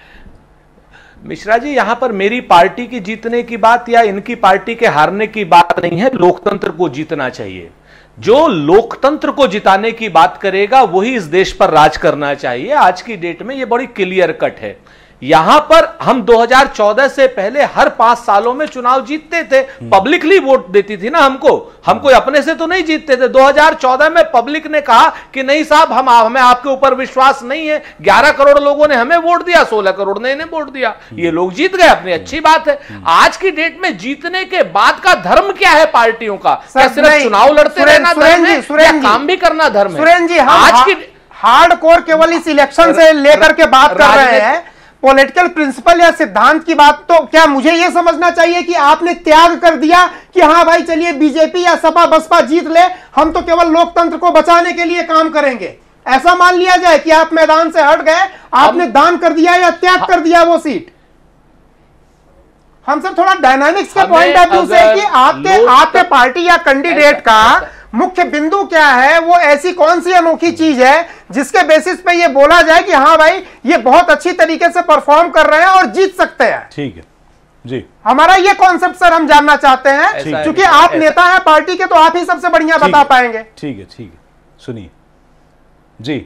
मिश्रा जी, यहां पर मेरी पार्टी की जीतने की बात या इनकी पार्टी के हारने की बात बात नहीं है, लोकतंत्र को जीतना चाहिए। जो लोकतंत्र को जिताने की बात करेगा वही इस देश पर राज करना चाहिए। आज की डेट में यह बड़ी क्लियर कट है। यहां पर हम 2014 से पहले हर 5 सालों में चुनाव जीतते थे, पब्लिकली वोट देती थी ना हमको अपने से तो नहीं जीतते थे। 2014 में पब्लिक ने कहा कि नहीं साहब हमें आपके ऊपर विश्वास नहीं है। 11 करोड़ लोगों ने हमें वोट दिया, 16 करोड़ ने इन्हें वोट दिया, ये लोग जीत गए, अपनी अच्छी बात है। आज की डेट में जीतने के बाद का धर्म क्या है पार्टियों का? क्या सिर्फ चुनाव लड़ते रहना धर्म है या काम भी करना धर्म है? सुरेंद्र जी, आज की हार्डकोर केवल इस इलेक्शन से लेकर के बात कर रहे हैं, पॉलिटिकल प्रिंसिपल या सिद्धांत की बात। तो क्या मुझे यह समझना चाहिए कि आपने त्याग कर दिया कि हाँ भाई चलिए बीजेपी या सपा बसपा जीत ले, हम तो केवल लोकतंत्र को बचाने के लिए काम करेंगे, ऐसा मान लिया जाए कि आप मैदान से हट गए, आपने दान कर दिया या त्याग कर दिया वो सीट? हम सब थोड़ा डायनामिक्स के पॉइंट ऑफ व्यू से कि आपके पार्टी या कैंडिडेट का मुख्य बिंदु क्या है, वो ऐसी कौन सी अनोखी चीज है जिसके बेसिस पे ये बोला जाए कि हाँ भाई ये बहुत अच्छी तरीके से परफॉर्म कर रहे हैं और जीत सकते हैं। ठीक है जी, हमारा ये कॉन्सेप्ट सर हम जानना चाहते हैं, क्योंकि आप नेता हैं पार्टी के, तो आप ही सबसे बढ़िया बता पाएंगे। ठीक है, सुनिए जी।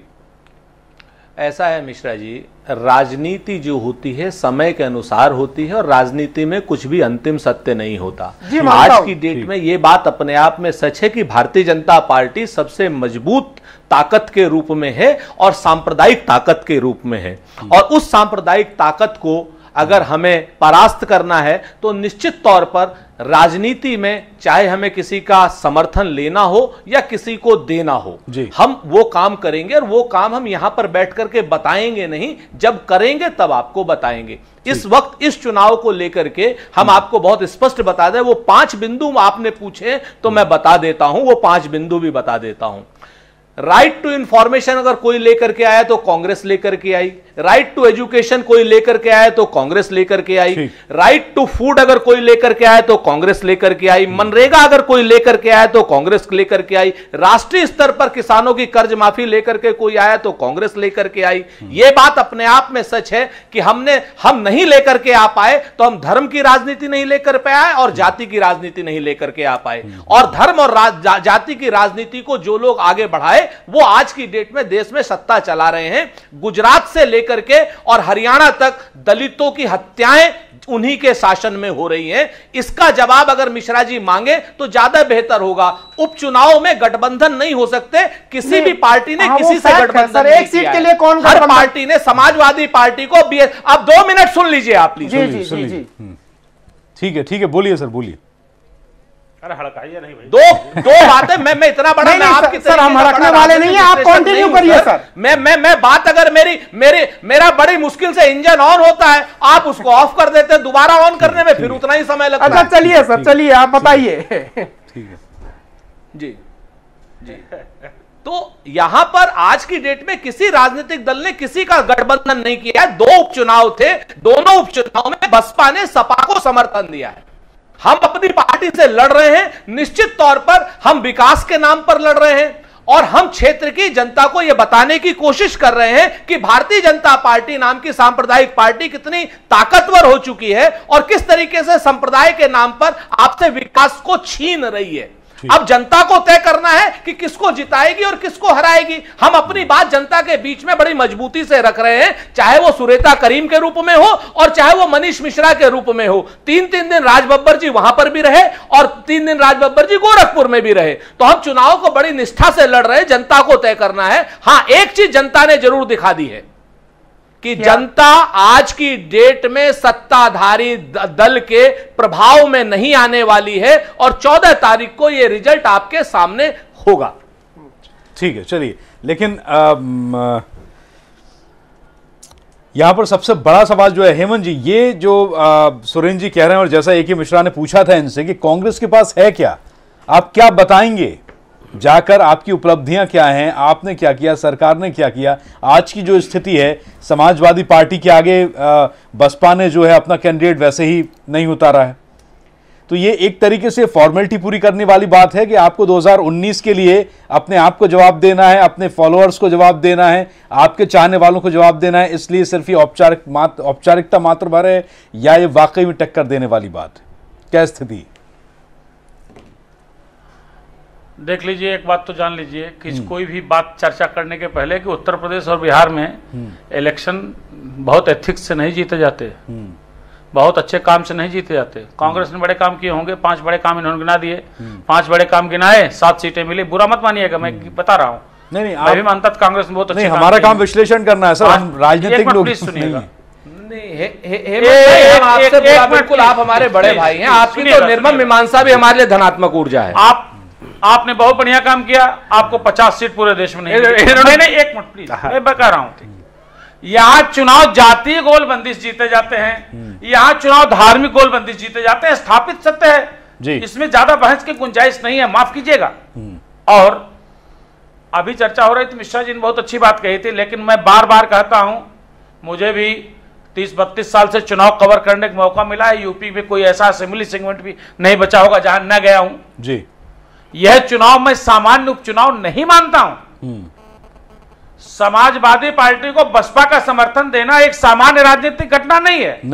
ऐसा है मिश्रा जी, राजनीति जो होती है समय के अनुसार होती है और राजनीति में कुछ भी अंतिम सत्य नहीं होता। आज की डेट में ये बात अपने आप में सच है कि भारतीय जनता पार्टी सबसे मजबूत ताकत के रूप में है और सांप्रदायिक ताकत के रूप में है, और उस सांप्रदायिक ताकत को अगर हमें परास्त करना है तो निश्चित तौर पर राजनीति में चाहे हमें किसी का समर्थन लेना हो या किसी को देना हो, हम वो काम करेंगे, और वो काम हम यहां पर बैठ करके बताएंगे नहीं, जब करेंगे तब आपको बताएंगे। इस वक्त इस चुनाव को लेकर के हम आपको बहुत स्पष्ट बता दें, वो 5 बिंदु आपने पूछे तो मैं बता देता हूं, वो 5 बिंदु भी बता देता हूं। राइट टू इंफॉर्मेशन अगर कोई लेकर के आया तो कांग्रेस लेकर के आई, राइट टू एजुकेशन कोई लेकर के आया तो कांग्रेस लेकर के आई, राइट टू फूड अगर कोई लेकर के आया तो कांग्रेस लेकर के आई, मनरेगा अगर कोई लेकर के आया तो कांग्रेस लेकर के आई, राष्ट्रीय स्तर पर किसानों की कर्ज माफी लेकर के कोई आया तो कांग्रेस लेकर के आई। यह बात अपने आप में सच है कि हम नहीं लेकर के आ पाए तो हम धर्म की राजनीति नहीं लेकर पे आए और जाति की राजनीति नहीं लेकर के आ पाए, और धर्म और जाति की राजनीति को जो लोग आगे बढ़ाए वो आज की डेट में देश में सत्ता चला रहे हैं। गुजरात से लेकर के और हरियाणा तक दलितों की हत्याएं उन्हीं के शासन में हो रही हैं। इसका जवाब अगर मिश्रा जी मांगे तो ज्यादा बेहतर होगा। उपचुनाव में गठबंधन नहीं हो सकते, किसी भी पार्टी ने किसी से गठबंधन नहीं किया है। हर पार्टी ने, समाजवादी पार्टी को अब 2 मिनट सुन लीजिए आप प्लीज। जी। ठीक है, बोलिए सर, बोलिए। अरे हड़काइए नहीं भाई। दो बातें, मैं इतना बड़ा मैं आपकी सर, हम हड़कने वाले नहीं है, आप कंटिन्यू करिए सर। मैं बात, अगर मेरा बड़ी मुश्किल से इंजन ऑन होता है, आप उसको ऑफ कर देते हैं, दोबारा ऑन करने में फिर उतना ही समय लगता है। अच्छा चलिए सर, चलिए आप बताइए। ठीक है जी। तो यहां पर आज की डेट में किसी राजनीतिक दल ने किसी का गठबंधन नहीं किया है। 2 उपचुनाव थे, दोनों उपचुनाव में बसपा ने सपा को समर्थन दिया है। हम अपनी पार्टी से लड़ रहे हैं, निश्चित तौर पर हम विकास के नाम पर लड़ रहे हैं, और हम क्षेत्र की जनता को यह बताने की कोशिश कर रहे हैं कि भारतीय जनता पार्टी नाम की सांप्रदायिक पार्टी कितनी ताकतवर हो चुकी है और किस तरीके से संप्रदाय के नाम पर आपसे विकास को छीन रही है। अब जनता को तय करना है कि किसको जिताएगी और किसको हराएगी। हम अपनी बात जनता के बीच में बड़ी मजबूती से रख रहे हैं, चाहे वो सुरेता करीम के रूप में हो और चाहे वो मनीष मिश्रा के रूप में हो। 3-3 दिन राज बब्बर जी वहां पर भी रहे और 3 दिन राज बब्बर जी गोरखपुर में भी रहे। तो हम चुनाव को बड़ी निष्ठा से लड़ रहे हैं, जनता को तय करना है। हां, एक चीज जनता ने जरूर दिखा दी है कि जनता आज की डेट में सत्ताधारी दल के प्रभाव में नहीं आने वाली है, और 14 तारीख को यह रिजल्ट आपके सामने होगा। ठीक है, चलिए, लेकिन यहां पर सबसे बड़ा सवाल जो है हेमंत जी, ये जो सुरेंद्र जी कह रहे हैं और जैसा ए के मिश्रा ने पूछा था इनसे कि कांग्रेस के पास है क्या, आप क्या बताएंगे जाकर, आपकी उपलब्धियां क्या हैं, आपने क्या किया, सरकार ने क्या किया। आज की जो स्थिति है, समाजवादी पार्टी के आगे बसपा ने जो है अपना कैंडिडेट वैसे ही नहीं उतारा है, तो ये एक तरीके से फॉर्मेलिटी पूरी करने वाली बात है कि आपको 2019 के लिए अपने आप को जवाब देना है, अपने फॉलोअर्स को जवाब देना है, आपके चाहने वालों को जवाब देना है, इसलिए सिर्फ ये औपचारिकता मात्र भर है, या ये वाकई में टक्कर देने वाली बात है? क्या स्थिति? देख लीजिए, एक बात तो जान लीजिए कि कोई भी बात चर्चा करने के पहले कि उत्तर प्रदेश और बिहार में इलेक्शन बहुत एथिक्स से नहीं जीते जाते, बहुत अच्छे काम से नहीं जीते जाते। कांग्रेस ने बड़े काम किए होंगे, 5 बड़े काम इन्होंने गिना दिए, 5 बड़े काम गिनाए, 7 सीटें मिली। बुरा मत मानिएगा, मैं बता रहा हूँ। नहीं मैं भी मानता कांग्रेस में बहुत अच्छे काम हमारा काम विश्लेषण करना है सर, हम राजनीतिक लोग प्लीज सुनिएगा। आपसे बिल्कुल, आप हमारे बड़े भाई हैं, आपकी तो निर्मम मीमांसा भी हमारे लिए धनात्मक ऊर्जा है। आपने बहुत बढ़िया काम किया, आपको 50 सीट पूरे देश में नहीं। एक मिनट प्लीज, मैं बता रहा हूँ। यहाँ चुनाव जातीय गोलबंदी से जीते जाते हैं, यहाँ चुनाव धार्मिक गोलबंदी से जीते जाते हैं, स्थापित सत्य है, इसमें ज्यादा बहस की गुंजाइश नहीं है, माफ कीजिएगा। और अभी चर्चा हो रही थी, मिश्रा जी ने बहुत अच्छी बात कही थी, लेकिन मैं बार बार कहता हूं, मुझे भी 30-32 साल से चुनाव कवर करने का मौका मिला है। यूपी में कोई ऐसा असेंबली सेगमेंट भी नहीं बचा होगा जहां न गया हूं जी। यह चुनाव मैं सामान्य उपचुनाव नहीं मानता हूं। समाजवादी पार्टी को बसपा का समर्थन देना एक सामान्य राजनीतिक घटना नहीं है,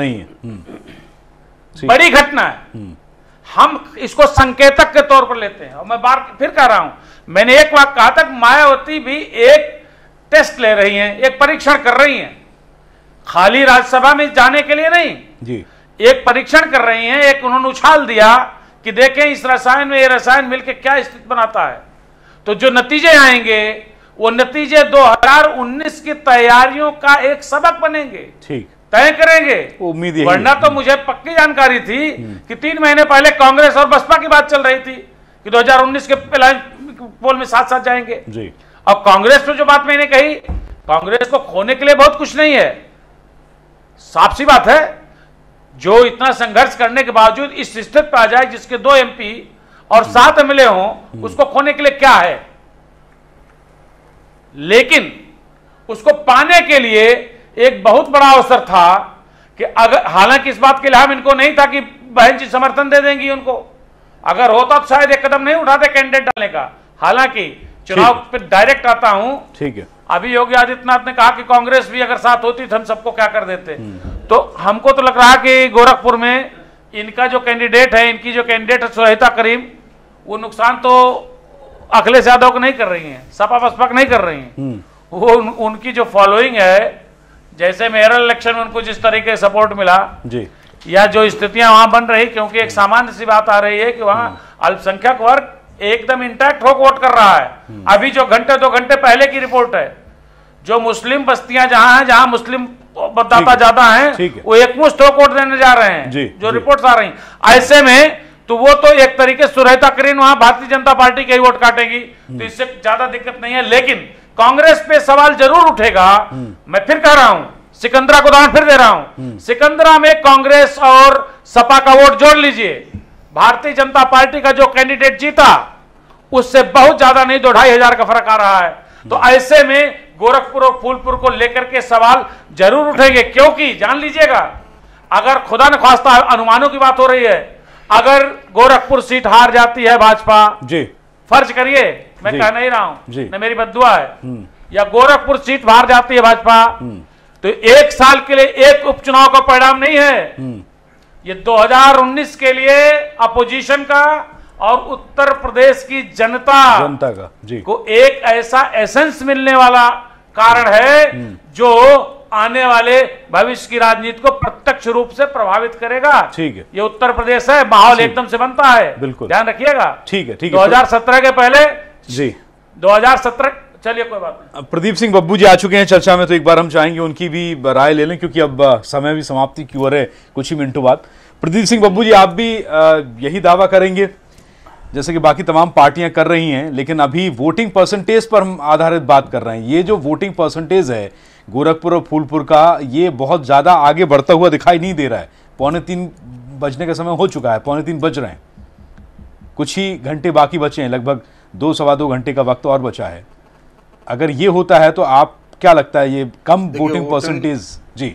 बड़ी घटना है। हम इसको संकेतक के तौर पर लेते हैं। और मैं बार फिर कह रहा हूं, मैंने एक बार कहा था कि मायावती भी एक टेस्ट ले रही हैं, एक परीक्षण कर रही हैं, खाली राज्यसभा में जाने के लिए नहीं जी। एक परीक्षण कर रही हैं। एक उन्होंने उछाल दिया कि देखें इस रसायन में ये रसायन मिलकर क्या स्थिति बनाता है। तो जो नतीजे आएंगे वो नतीजे 2019 की तैयारियों का एक सबक बनेंगे, ठीक तय करेंगे, उम्मीद है। वरना तो मुझे पक्की जानकारी थी कि 3 महीने पहले कांग्रेस और बसपा की बात चल रही थी कि 2019 के पोल में साथ साथ जाएंगे जी। अब कांग्रेस पे जो बात मैंने कही, कांग्रेस को खोने के लिए बहुत कुछ नहीं है, साफ सी बात है। जो इतना संघर्ष करने के बावजूद इस स्थिति पर आ जाए जिसके 2 MP और 7 MLA हों, उसको खोने के लिए क्या है। लेकिन उसको पाने के लिए एक बहुत बड़ा अवसर था कि अगर, हालांकि इस बात के लिए हम इनको नहीं था कि बहन जी समर्थन दे देंगी उनको, अगर होता तो शायद एक कदम नहीं उठाते कैंडिडेट डालने का। हालांकि चुनाव पे डायरेक्ट आता हूं, ठीक है। अभी योगी आदित्यनाथ ने कहा कि कांग्रेस भी अगर साथ होती तो हम सबको क्या कर देते। तो हमको तो लग रहा है कि गोरखपुर में इनका जो कैंडिडेट है, इनकी जो कैंडिडेट है सुहेता करीम, वो नुकसान तो अखिलेश यादव को नहीं कर रही है, सपा बसपा को नहीं कर रही है। वो उनकी जो फॉलोइंग है, जैसे मेरठ इलेक्शन में उनको जिस तरीके से सपोर्ट मिला जी, या जो स्थितियां वहां बन रही, क्योंकि एक सामान्य सी बात आ रही है कि वहां अल्पसंख्यक वर्ग एकदम इंटैक्ट होकर वोट कर रहा है। अभी जो 2 घंटे पहले की रिपोर्ट है, जो मुस्लिम बस्तियां जहां हैं, जहां मुस्लिम मतदाता ज्यादा हैं, वो एकमुश्त होकर वोट देने जा रहे हैं, जो रिपोर्ट्स आ रही। ऐसे में तो वो तो एक तरीके से सुहेता करीम वहां भारतीय जनता पार्टी के ही वोट काटेगी, तो इससे ज्यादा दिक्कत नहीं है। लेकिन कांग्रेस पे सवाल जरूर उठेगा। मैं फिर कह रहा हूं, सिकंदरा को उदाहरण फिर दे रहा हूं, सिकंदरा में कांग्रेस और सपा का वोट जोड़ लीजिए, भारतीय जनता पार्टी का जो कैंडिडेट जीता उससे बहुत ज्यादा नहीं, 2-2,500 का फर्क आ रहा है। तो ऐसे में गोरखपुर और फूलपुर को लेकर के सवाल जरूर उठेंगे, क्योंकि जान लीजिएगा, अगर खुदा न खास्ता अनुमानों की बात हो रही है, अगर गोरखपुर सीट हार जाती है भाजपा जी, फर्ज करिए, मैं कह नहीं रहा हूं, न मेरी बद्दुआ है, या गोरखपुर सीट हार जाती है भाजपा, तो 1 साल के लिए एक उपचुनाव का परिणाम नहीं है, ये 2019 के लिए अपोजिशन का और उत्तर प्रदेश की जनता का जी को एक ऐसा एसेंस मिलने वाला कारण है जो आने वाले भविष्य की राजनीति को प्रत्यक्ष रूप से प्रभावित करेगा। ठीक है, ये उत्तर प्रदेश है, माहौल एकदम से बनता है, बिल्कुल ध्यान रखिएगा। ठीक है, ठीक है। 2017 के पहले जी, 2017, चलिए कोई बात नहीं। प्रदीप सिंह बब्बू जी आ चुके हैं चर्चा में, तो एक बार हम चाहेंगे उनकी भी राय ले लें, क्योंकि अब समय भी समाप्ति की ओर है कुछ ही मिनटों बाद। प्रदीप सिंह बब्बू जी, आप भी यही दावा करेंगे जैसे कि बाकी तमाम पार्टियां कर रही हैं, लेकिन अभी वोटिंग परसेंटेज पर हम आधारित बात कर रहे हैं। ये जो वोटिंग परसेंटेज है गोरखपुर और फूलपुर का, ये बहुत ज़्यादा आगे बढ़ता हुआ दिखाई नहीं दे रहा है। 2:45 बजने का समय हो चुका है, 2:45 बज रहे हैं, कुछ ही घंटे बाकी बचे हैं, लगभग 2-2.25 घंटे का वक्त और बचा है। अगर ये होता है तो आप क्या लगता है, ये कम वोटिंग परसेंटेज जी?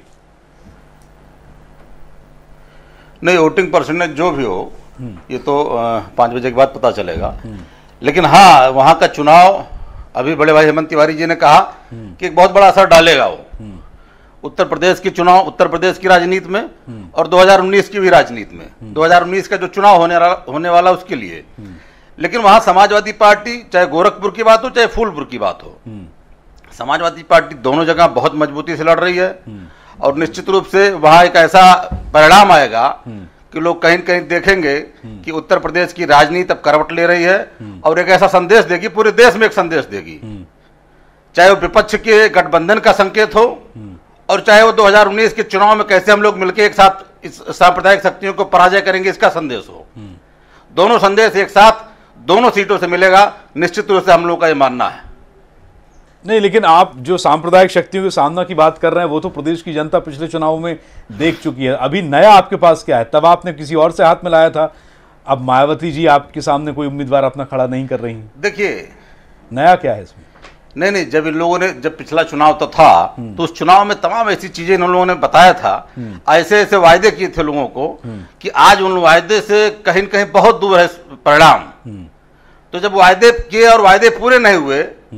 नहीं, वोटिंग परसेंटेज जो भी हो, ये तो 5 बजे के बाद पता चलेगा। लेकिन हाँ, वहां का चुनाव, अभी बड़े भाई हेमंत तिवारी जी ने कहा कि एक बहुत बड़ा असर डालेगा वो उत्तर प्रदेश के चुनाव, उत्तर प्रदेश की राजनीति में और 2019 की भी राजनीति में। 2019 का जो चुनाव होने वाला उसके लिए, लेकिन वहां समाजवादी पार्टी, चाहे गोरखपुर की बात हो चाहे फूलपुर की बात हो, समाजवादी पार्टी दोनों जगह बहुत मजबूती से लड़ रही है। और निश्चित रूप से वहां एक ऐसा परिणाम आएगा कि लोग कहीं न कहीं देखेंगे कि उत्तर प्रदेश की राजनीति अब करवट ले रही है और एक ऐसा संदेश देगी, पूरे देश में एक संदेश देगी, चाहे वो विपक्ष के गठबंधन का संकेत हो और चाहे वो 2019 के चुनाव में कैसे हम लोग मिलकर एक साथ इस सांप्रदायिक शक्तियों को पराजय करेंगे, इसका संदेश हो। दोनों संदेश एक साथ दोनों सीटों से मिलेगा, निश्चित रूप से हम लोग का ये मानना है। नहीं, लेकिन आप जो सांप्रदायिक शक्तियों के सामना की बात कर रहे हैं वो तो प्रदेश की जनता पिछले चुनाव में देख चुकी है। अभी नया आपके पास क्या है? तब आपने किसी और से हाथ मिलाया था, अब मायावती जी आपके सामने कोई उम्मीदवार अपना खड़ा नहीं कर रही। देखिए नया क्या है इसमें? नहीं, जब इन लोगों ने, जब पिछला चुनाव तो था तो उस चुनाव में तमाम ऐसी चीजें इन लोगों ने बताया था, ऐसे ऐसे वायदे किए थे लोगों को कि आज उन वायदे से कहीं न कहीं बहुत दूर है परिणाम। तो जब वायदे किए और वायदे पूरे नहीं हुए,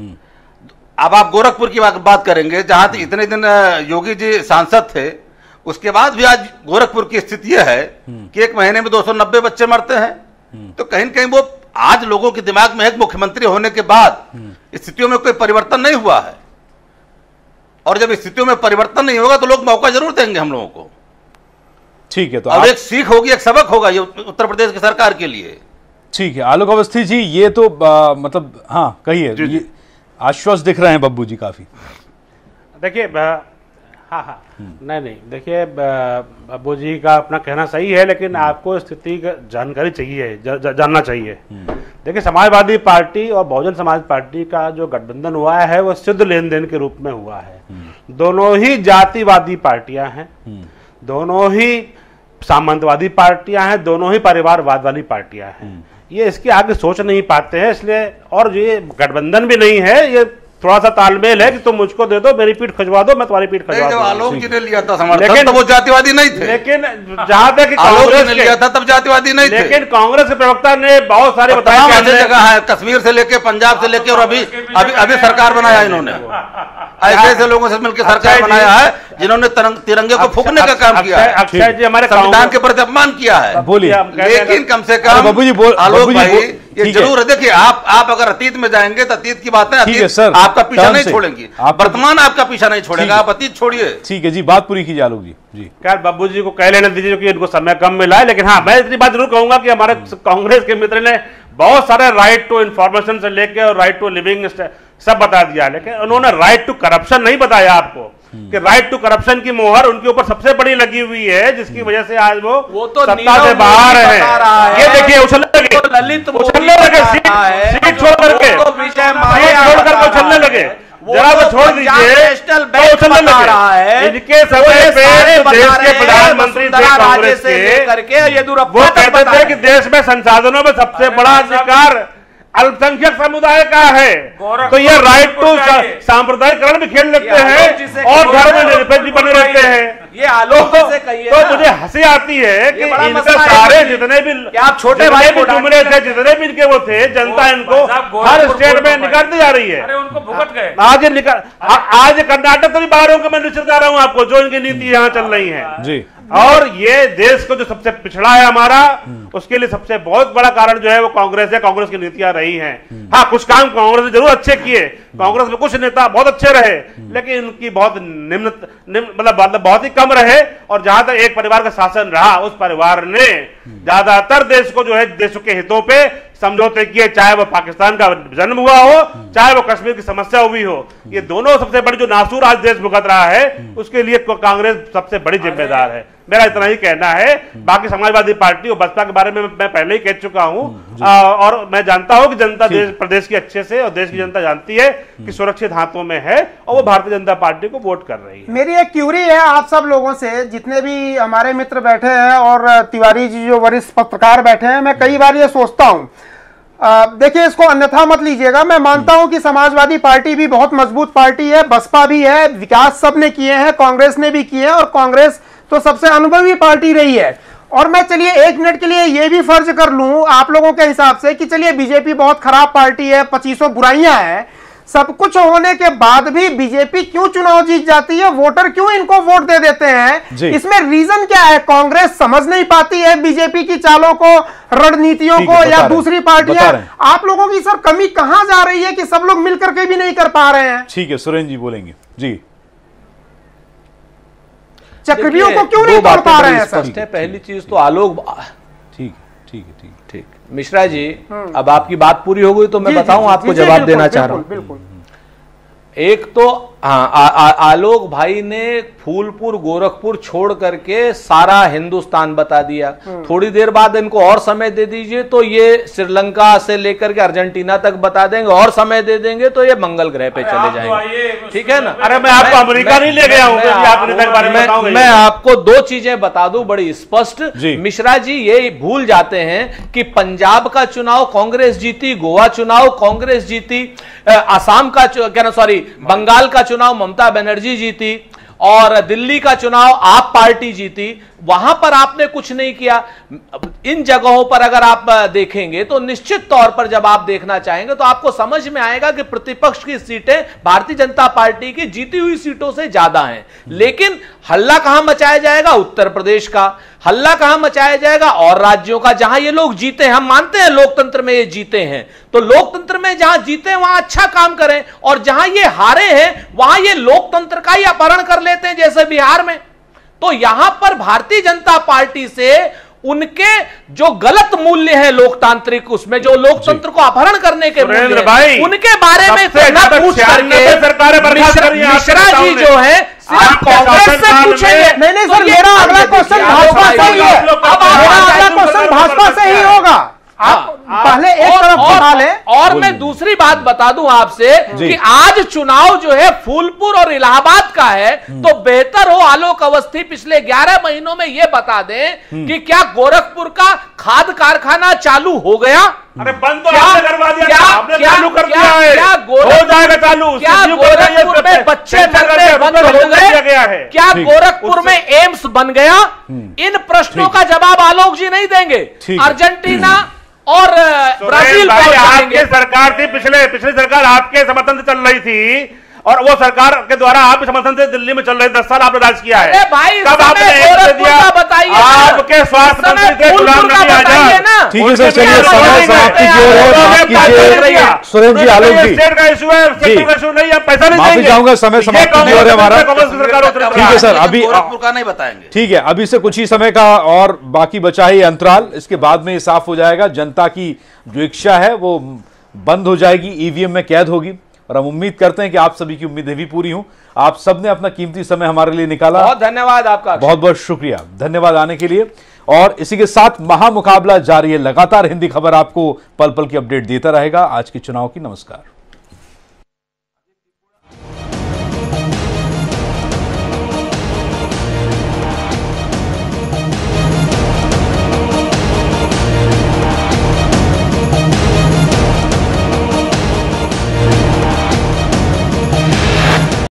अब आप गोरखपुर की बात करेंगे जहां इतने दिन योगी जी सांसद थे, उसके बाद भी आज गोरखपुर की स्थिति यह है कि एक महीने में 290 बच्चे मरते हैं। तो कहीं न कहीं वो आज लोगों के दिमाग में एक मुख्यमंत्री होने के बाद स्थितियों में कोई परिवर्तन नहीं हुआ है, और जब स्थितियों में परिवर्तन नहीं होगा तो लोग मौका जरूर देंगे हम लोगों को। ठीक है, तो अब एक सीख होगी, एक सबक होगा ये उत्तर प्रदेश की सरकार के लिए। ठीक है आलोक अवस्थी जी, ये तो मतलब हाँ कहिए, आश्वस्त दिख रहे हैं बब्बू जी काफी। देखिए हाँ नहीं देखिए, बब्बू जी का अपना कहना सही है, लेकिन आपको स्थिति का जानकारी चाहिए, जानना चाहिए। देखिए, समाजवादी पार्टी और बहुजन समाज पार्टी का जो गठबंधन हुआ है वो सिद्ध लेन देन के रूप में हुआ है। दोनों ही जातिवादी पार्टियां हैं, दोनों ही सामंतवादी पार्टियां हैं, दोनों ही परिवारवाद वाली पार्टियां हैं। ये इसके आगे सोच नहीं पाते हैं, इसलिए, और ये गठबंधन भी नहीं है, ये थोड़ा सा तालमेल है कि तुम मुझको दे दो, मेरी पीठ खजवा दो, मैं तुम्हारी पीठ खजवा दूं। आलोक जी ने लिया था समर्थन, लेकिन तो वो जातिवादी नहीं थे। लेकिन जहां तक आलोक जी ने लिया था तब जातिवादी नहीं थे। लेकिन कांग्रेस के प्रवक्ता ने बहुत सारे बताया, ऐसी जगह है कश्मीर से लेके पंजाब से लेके, और अभी सरकार बनाया इन्होंने, ऐसे ऐसे लोगों से मिलकर सरकार बनाया है जिन्होंने तिरंगे को फूकने का काम किया है, अक्षय जी हमारे संविधान के प्रति अपमान किया है। बोलिए, लेकिन कम से कम आलोक भाई ये जरूर है, देखिए आप अगर अतीत में जाएंगे तो अतीत की बातें आपका पीछा नहीं छोड़ेंगी, वर्तमान आपका पीछा नहीं छोड़ेगा, आप अतीत छोड़िए। ठीक है जी, बात पूरी कीजिए आलोक जी। खैर बब्बू जी को कह लेने दीजिए कि इनको समय कम मिला है, लेकिन हाँ मैं इतनी बात जरूर कहूंगा कि हमारे कांग्रेस के मित्र ने बहुत सारे राइट टू इंफॉर्मेशन से लेके और राइट टू लिविंग सब बता दिया, लेकिन उन्होंने राइट टू करप्शन नहीं बताया आपको कि राइट टू करप्शन की मोहर उनके ऊपर सबसे बड़ी लगी हुई है, जिसकी वजह से आज वो तो सत्ता से बाहर है। ये देखिए उछलने लगे, उछलने लगे, सीट छोड़ करके उछलने लगे, जरा वो छोड़ दीजिए, तो उछलने लगे। इनके समय पे देश के प्रधानमंत्री थे कांग्रेस के, वो कहते थे कि देश में संसाधनों में सबसे बड़ा अधिकार अल्पसंख्यक समुदाय का है, तो ये राइट टू सांप्रदायिकरण भी खेल लेते हैं और धर्म निरपेक्ष भी बने रहते हैं। ये आलोक से कहिए, तो मुझे हंसी आती है कि इनके सारे जितने भी आप छोटे भाई को जुमले थे, जितने भी इनके वो थे, जनता इनको हर स्टेट में निकालती जा रही है। अरे उनको भुगत गए। आज कर्नाटक से भी बाहर होकर मैं निश्चित कर रहा हूँ आपको, जो इनकी नीति यहाँ चल रही है जी। और ये देश को जो सबसे पिछड़ा है हमारा, उसके लिए सबसे बहुत बड़ा कारण जो है वो कांग्रेस है, कांग्रेस की नीतियां रही हैं। हाँ, कुछ काम कांग्रेस ने जरूर अच्छे किए, कांग्रेस में कुछ नेता बहुत अच्छे रहे, लेकिन उनकी बहुत निम्न मतलब बहुत ही कम रहे, और जहां तक एक परिवार का शासन रहा, उस परिवार ने ज्यादातर देश को जो है देशों के हितों पे समझौते किए, चाहे वो पाकिस्तान का जन्म हुआ हो, चाहे वो कश्मीर की समस्या हुई हो। ये दोनों सबसे बड़ी जो नासूर आज देश भुगत रहा है, उसके लिए कांग्रेस सबसे बड़ी जिम्मेदार है। मेरा इतना ही कहना है। बाकी समाजवादी पार्टी और बसपा के बारे में मैं पहले ही कह चुका हूं, और मैं जानता हूं कि जनता प्रदेश की अच्छे से, और देश की जनता जानती है कि सुरक्षित हाथों में है, और वो भारतीय जनता पार्टी को वोट कर रही है। मेरी एक क्यूरी है आप सब लोगों से, जितने भी हमारे मित्र बैठे हैं और तिवारी जी जो वरिष्ठ पत्रकार बैठे हैं, मैं कई बार ये सोचता हूं, देखिए इसको अन्यथा मत लीजिएगा, मैं मानता हूं कि समाजवादी पार्टी भी बहुत मजबूत पार्टी है, बसपा भी है, विकास सब ने किए हैं, कांग्रेस ने भी किए हैं, और कांग्रेस तो सबसे अनुभवी पार्टी रही है। और मैं चलिए एक मिनट के लिए ये भी फर्ज कर लूं आप लोगों के हिसाब से कि चलिए बीजेपी बहुत खराब पार्टी है, 2500 बुराइयां हैं, सब कुछ होने के बाद भी बीजेपी क्यों चुनाव जीत जाती है, वोटर क्यों इनको वोट दे देते हैं, इसमें रीजन क्या है? कांग्रेस समझ नहीं पाती है बीजेपी की चालों को, रणनीतियों को, या दूसरी पार्टियां? आप लोगों की सर कमी कहां जा रही है कि सब लोग मिलकर के भी नहीं कर पा रहे हैं? ठीक है, सुरेंद्र जी बोलेंगे जी। चक्रव्यूह को क्यों नहीं तोड़ पा रहे हैं सर? पहली चीज तो आलोक, ठीक ठीक ठीक ठीक मिश्रा जी, अब आपकी बात पूरी हो गई तो मैं बताऊं, आपको जवाब देना चाह रहा हूं। बिल्कुल। एक तो आलोक भाई ने फूलपुर गोरखपुर छोड़ करके सारा हिंदुस्तान बता दिया। थोड़ी देर बाद इनको और समय दे दीजिए तो ये श्रीलंका से लेकर के अर्जेंटीना तक बता देंगे, और समय दे देंगे तो ये मंगल ग्रह पे चले जाएंगे। ठीक है ना? अरे मैं आपको अमेरिका नहीं ले गया हूं। मैं आपको दो चीजें बता दूं बड़ी स्पष्ट। मिश्रा जी ये भूल जाते हैं कि पंजाब का चुनाव कांग्रेस जीती, गोवा चुनाव कांग्रेस जीती, असम का बंगाल का चुनाव ममता बनर्जी जीती, और दिल्ली का चुनाव आप पार्टी जीती। वहां पर आपने कुछ नहीं किया। इन जगहों पर अगर आप देखेंगे तो निश्चित तौर पर जब आप देखना चाहेंगे तो आपको समझ में आएगा कि प्रतिपक्ष की सीटें भारतीय जनता पार्टी की जीती हुई सीटों से ज्यादा हैं। लेकिन हल्ला कहां मचाया जाएगा? उत्तर प्रदेश का। हल्ला कहां मचाया जाएगा? और राज्यों का, जहां ये लोग जीते हैं। हम मानते हैं लोकतंत्र में ये जीते हैं, तो लोकतंत्र में जहां जीते हैं वहां अच्छा काम करें, और जहां ये हारे हैं वहां ये लोकतंत्र का ही अपहरण कर लेते हैं, जैसे बिहार में। तो यहां पर भारतीय जनता पार्टी से उनके जो गलत मूल्य है लोकतांत्रिक, उसमें जो लोकतंत्र को अपहरण करने के मूल्य हैं, उनके बारे में न पूछ करके मिश्रा जी जो है सिर्फ कांग्रेस से पूछेंगे। नहीं सर, मेरा अगला क्वेश्चन भाजपा से ही है। मेरा अगला क्वेश्चन भाजपा से ही होगा। आप पहले एक तरफ उठा लें। और मैं दूसरी बात बता दूं आपसे कि आज चुनाव जो है फूलपुर और इलाहाबाद का है, तो बेहतर हो आलोक अवस्थी पिछले 11 महीनों में यह बता दें कि क्या गोरखपुर का खाद कारखाना चालू हो गया? अरे बंद तो आपने करवा दिया, आपने चालू कर दिया है, हो जाएगा चालू। क्या गोरखपुर में बच्चे मरने बंद हो गए? क्या गोरखपुर में एम्स बन गया? इन प्रश्नों का जवाब आलोक जी नहीं देंगे। अर्जेंटीना और ब्राजील आपके सरकार थी, पिछली सरकार आपके समर्थन से चल रही थी, और वो सरकार के द्वारा आप समर्थन से दिल्ली में चल रहे 10 साल आपने राज किया है। भाई कब आपने दिया? बताइए, आपके स्वास्थ्य मंत्री थे गुलाम नबी आजाद। ठीक है सर, चलिए समय समाप्ति की ओर है। माफ कीजिए सुरेंद्र जी, आलोक जी, स्टेट का इशू है, सेक्टर का इशू नहीं, हम पैसा नहीं माफी चाहूंगा, समय समाप्ति की ओर है हमारा। ठीक है सर, अभी गोरखपुर का नहीं बताएंगे। ठीक है, अभी से कुछ ही समय का और बाकी बचा है अंतराल, इसके बाद में ये साफ हो जाएगा। जनता की जो इच्छा है वो बंद हो जाएगी, ईवीएम में कैद होगी, और हम उम्मीद करते हैं कि आप सभी की उम्मीदें भी पूरी हों। आप सबने अपना कीमती समय हमारे लिए निकाला, बहुत धन्यवाद आपका, बहुत बहुत शुक्रिया, धन्यवाद आने के लिए। और इसी के साथ महामुकाबला जारी है, लगातार हिंदी खबर आपको पल पल की अपडेट देता रहेगा। आज के चुनाव की नमस्कार।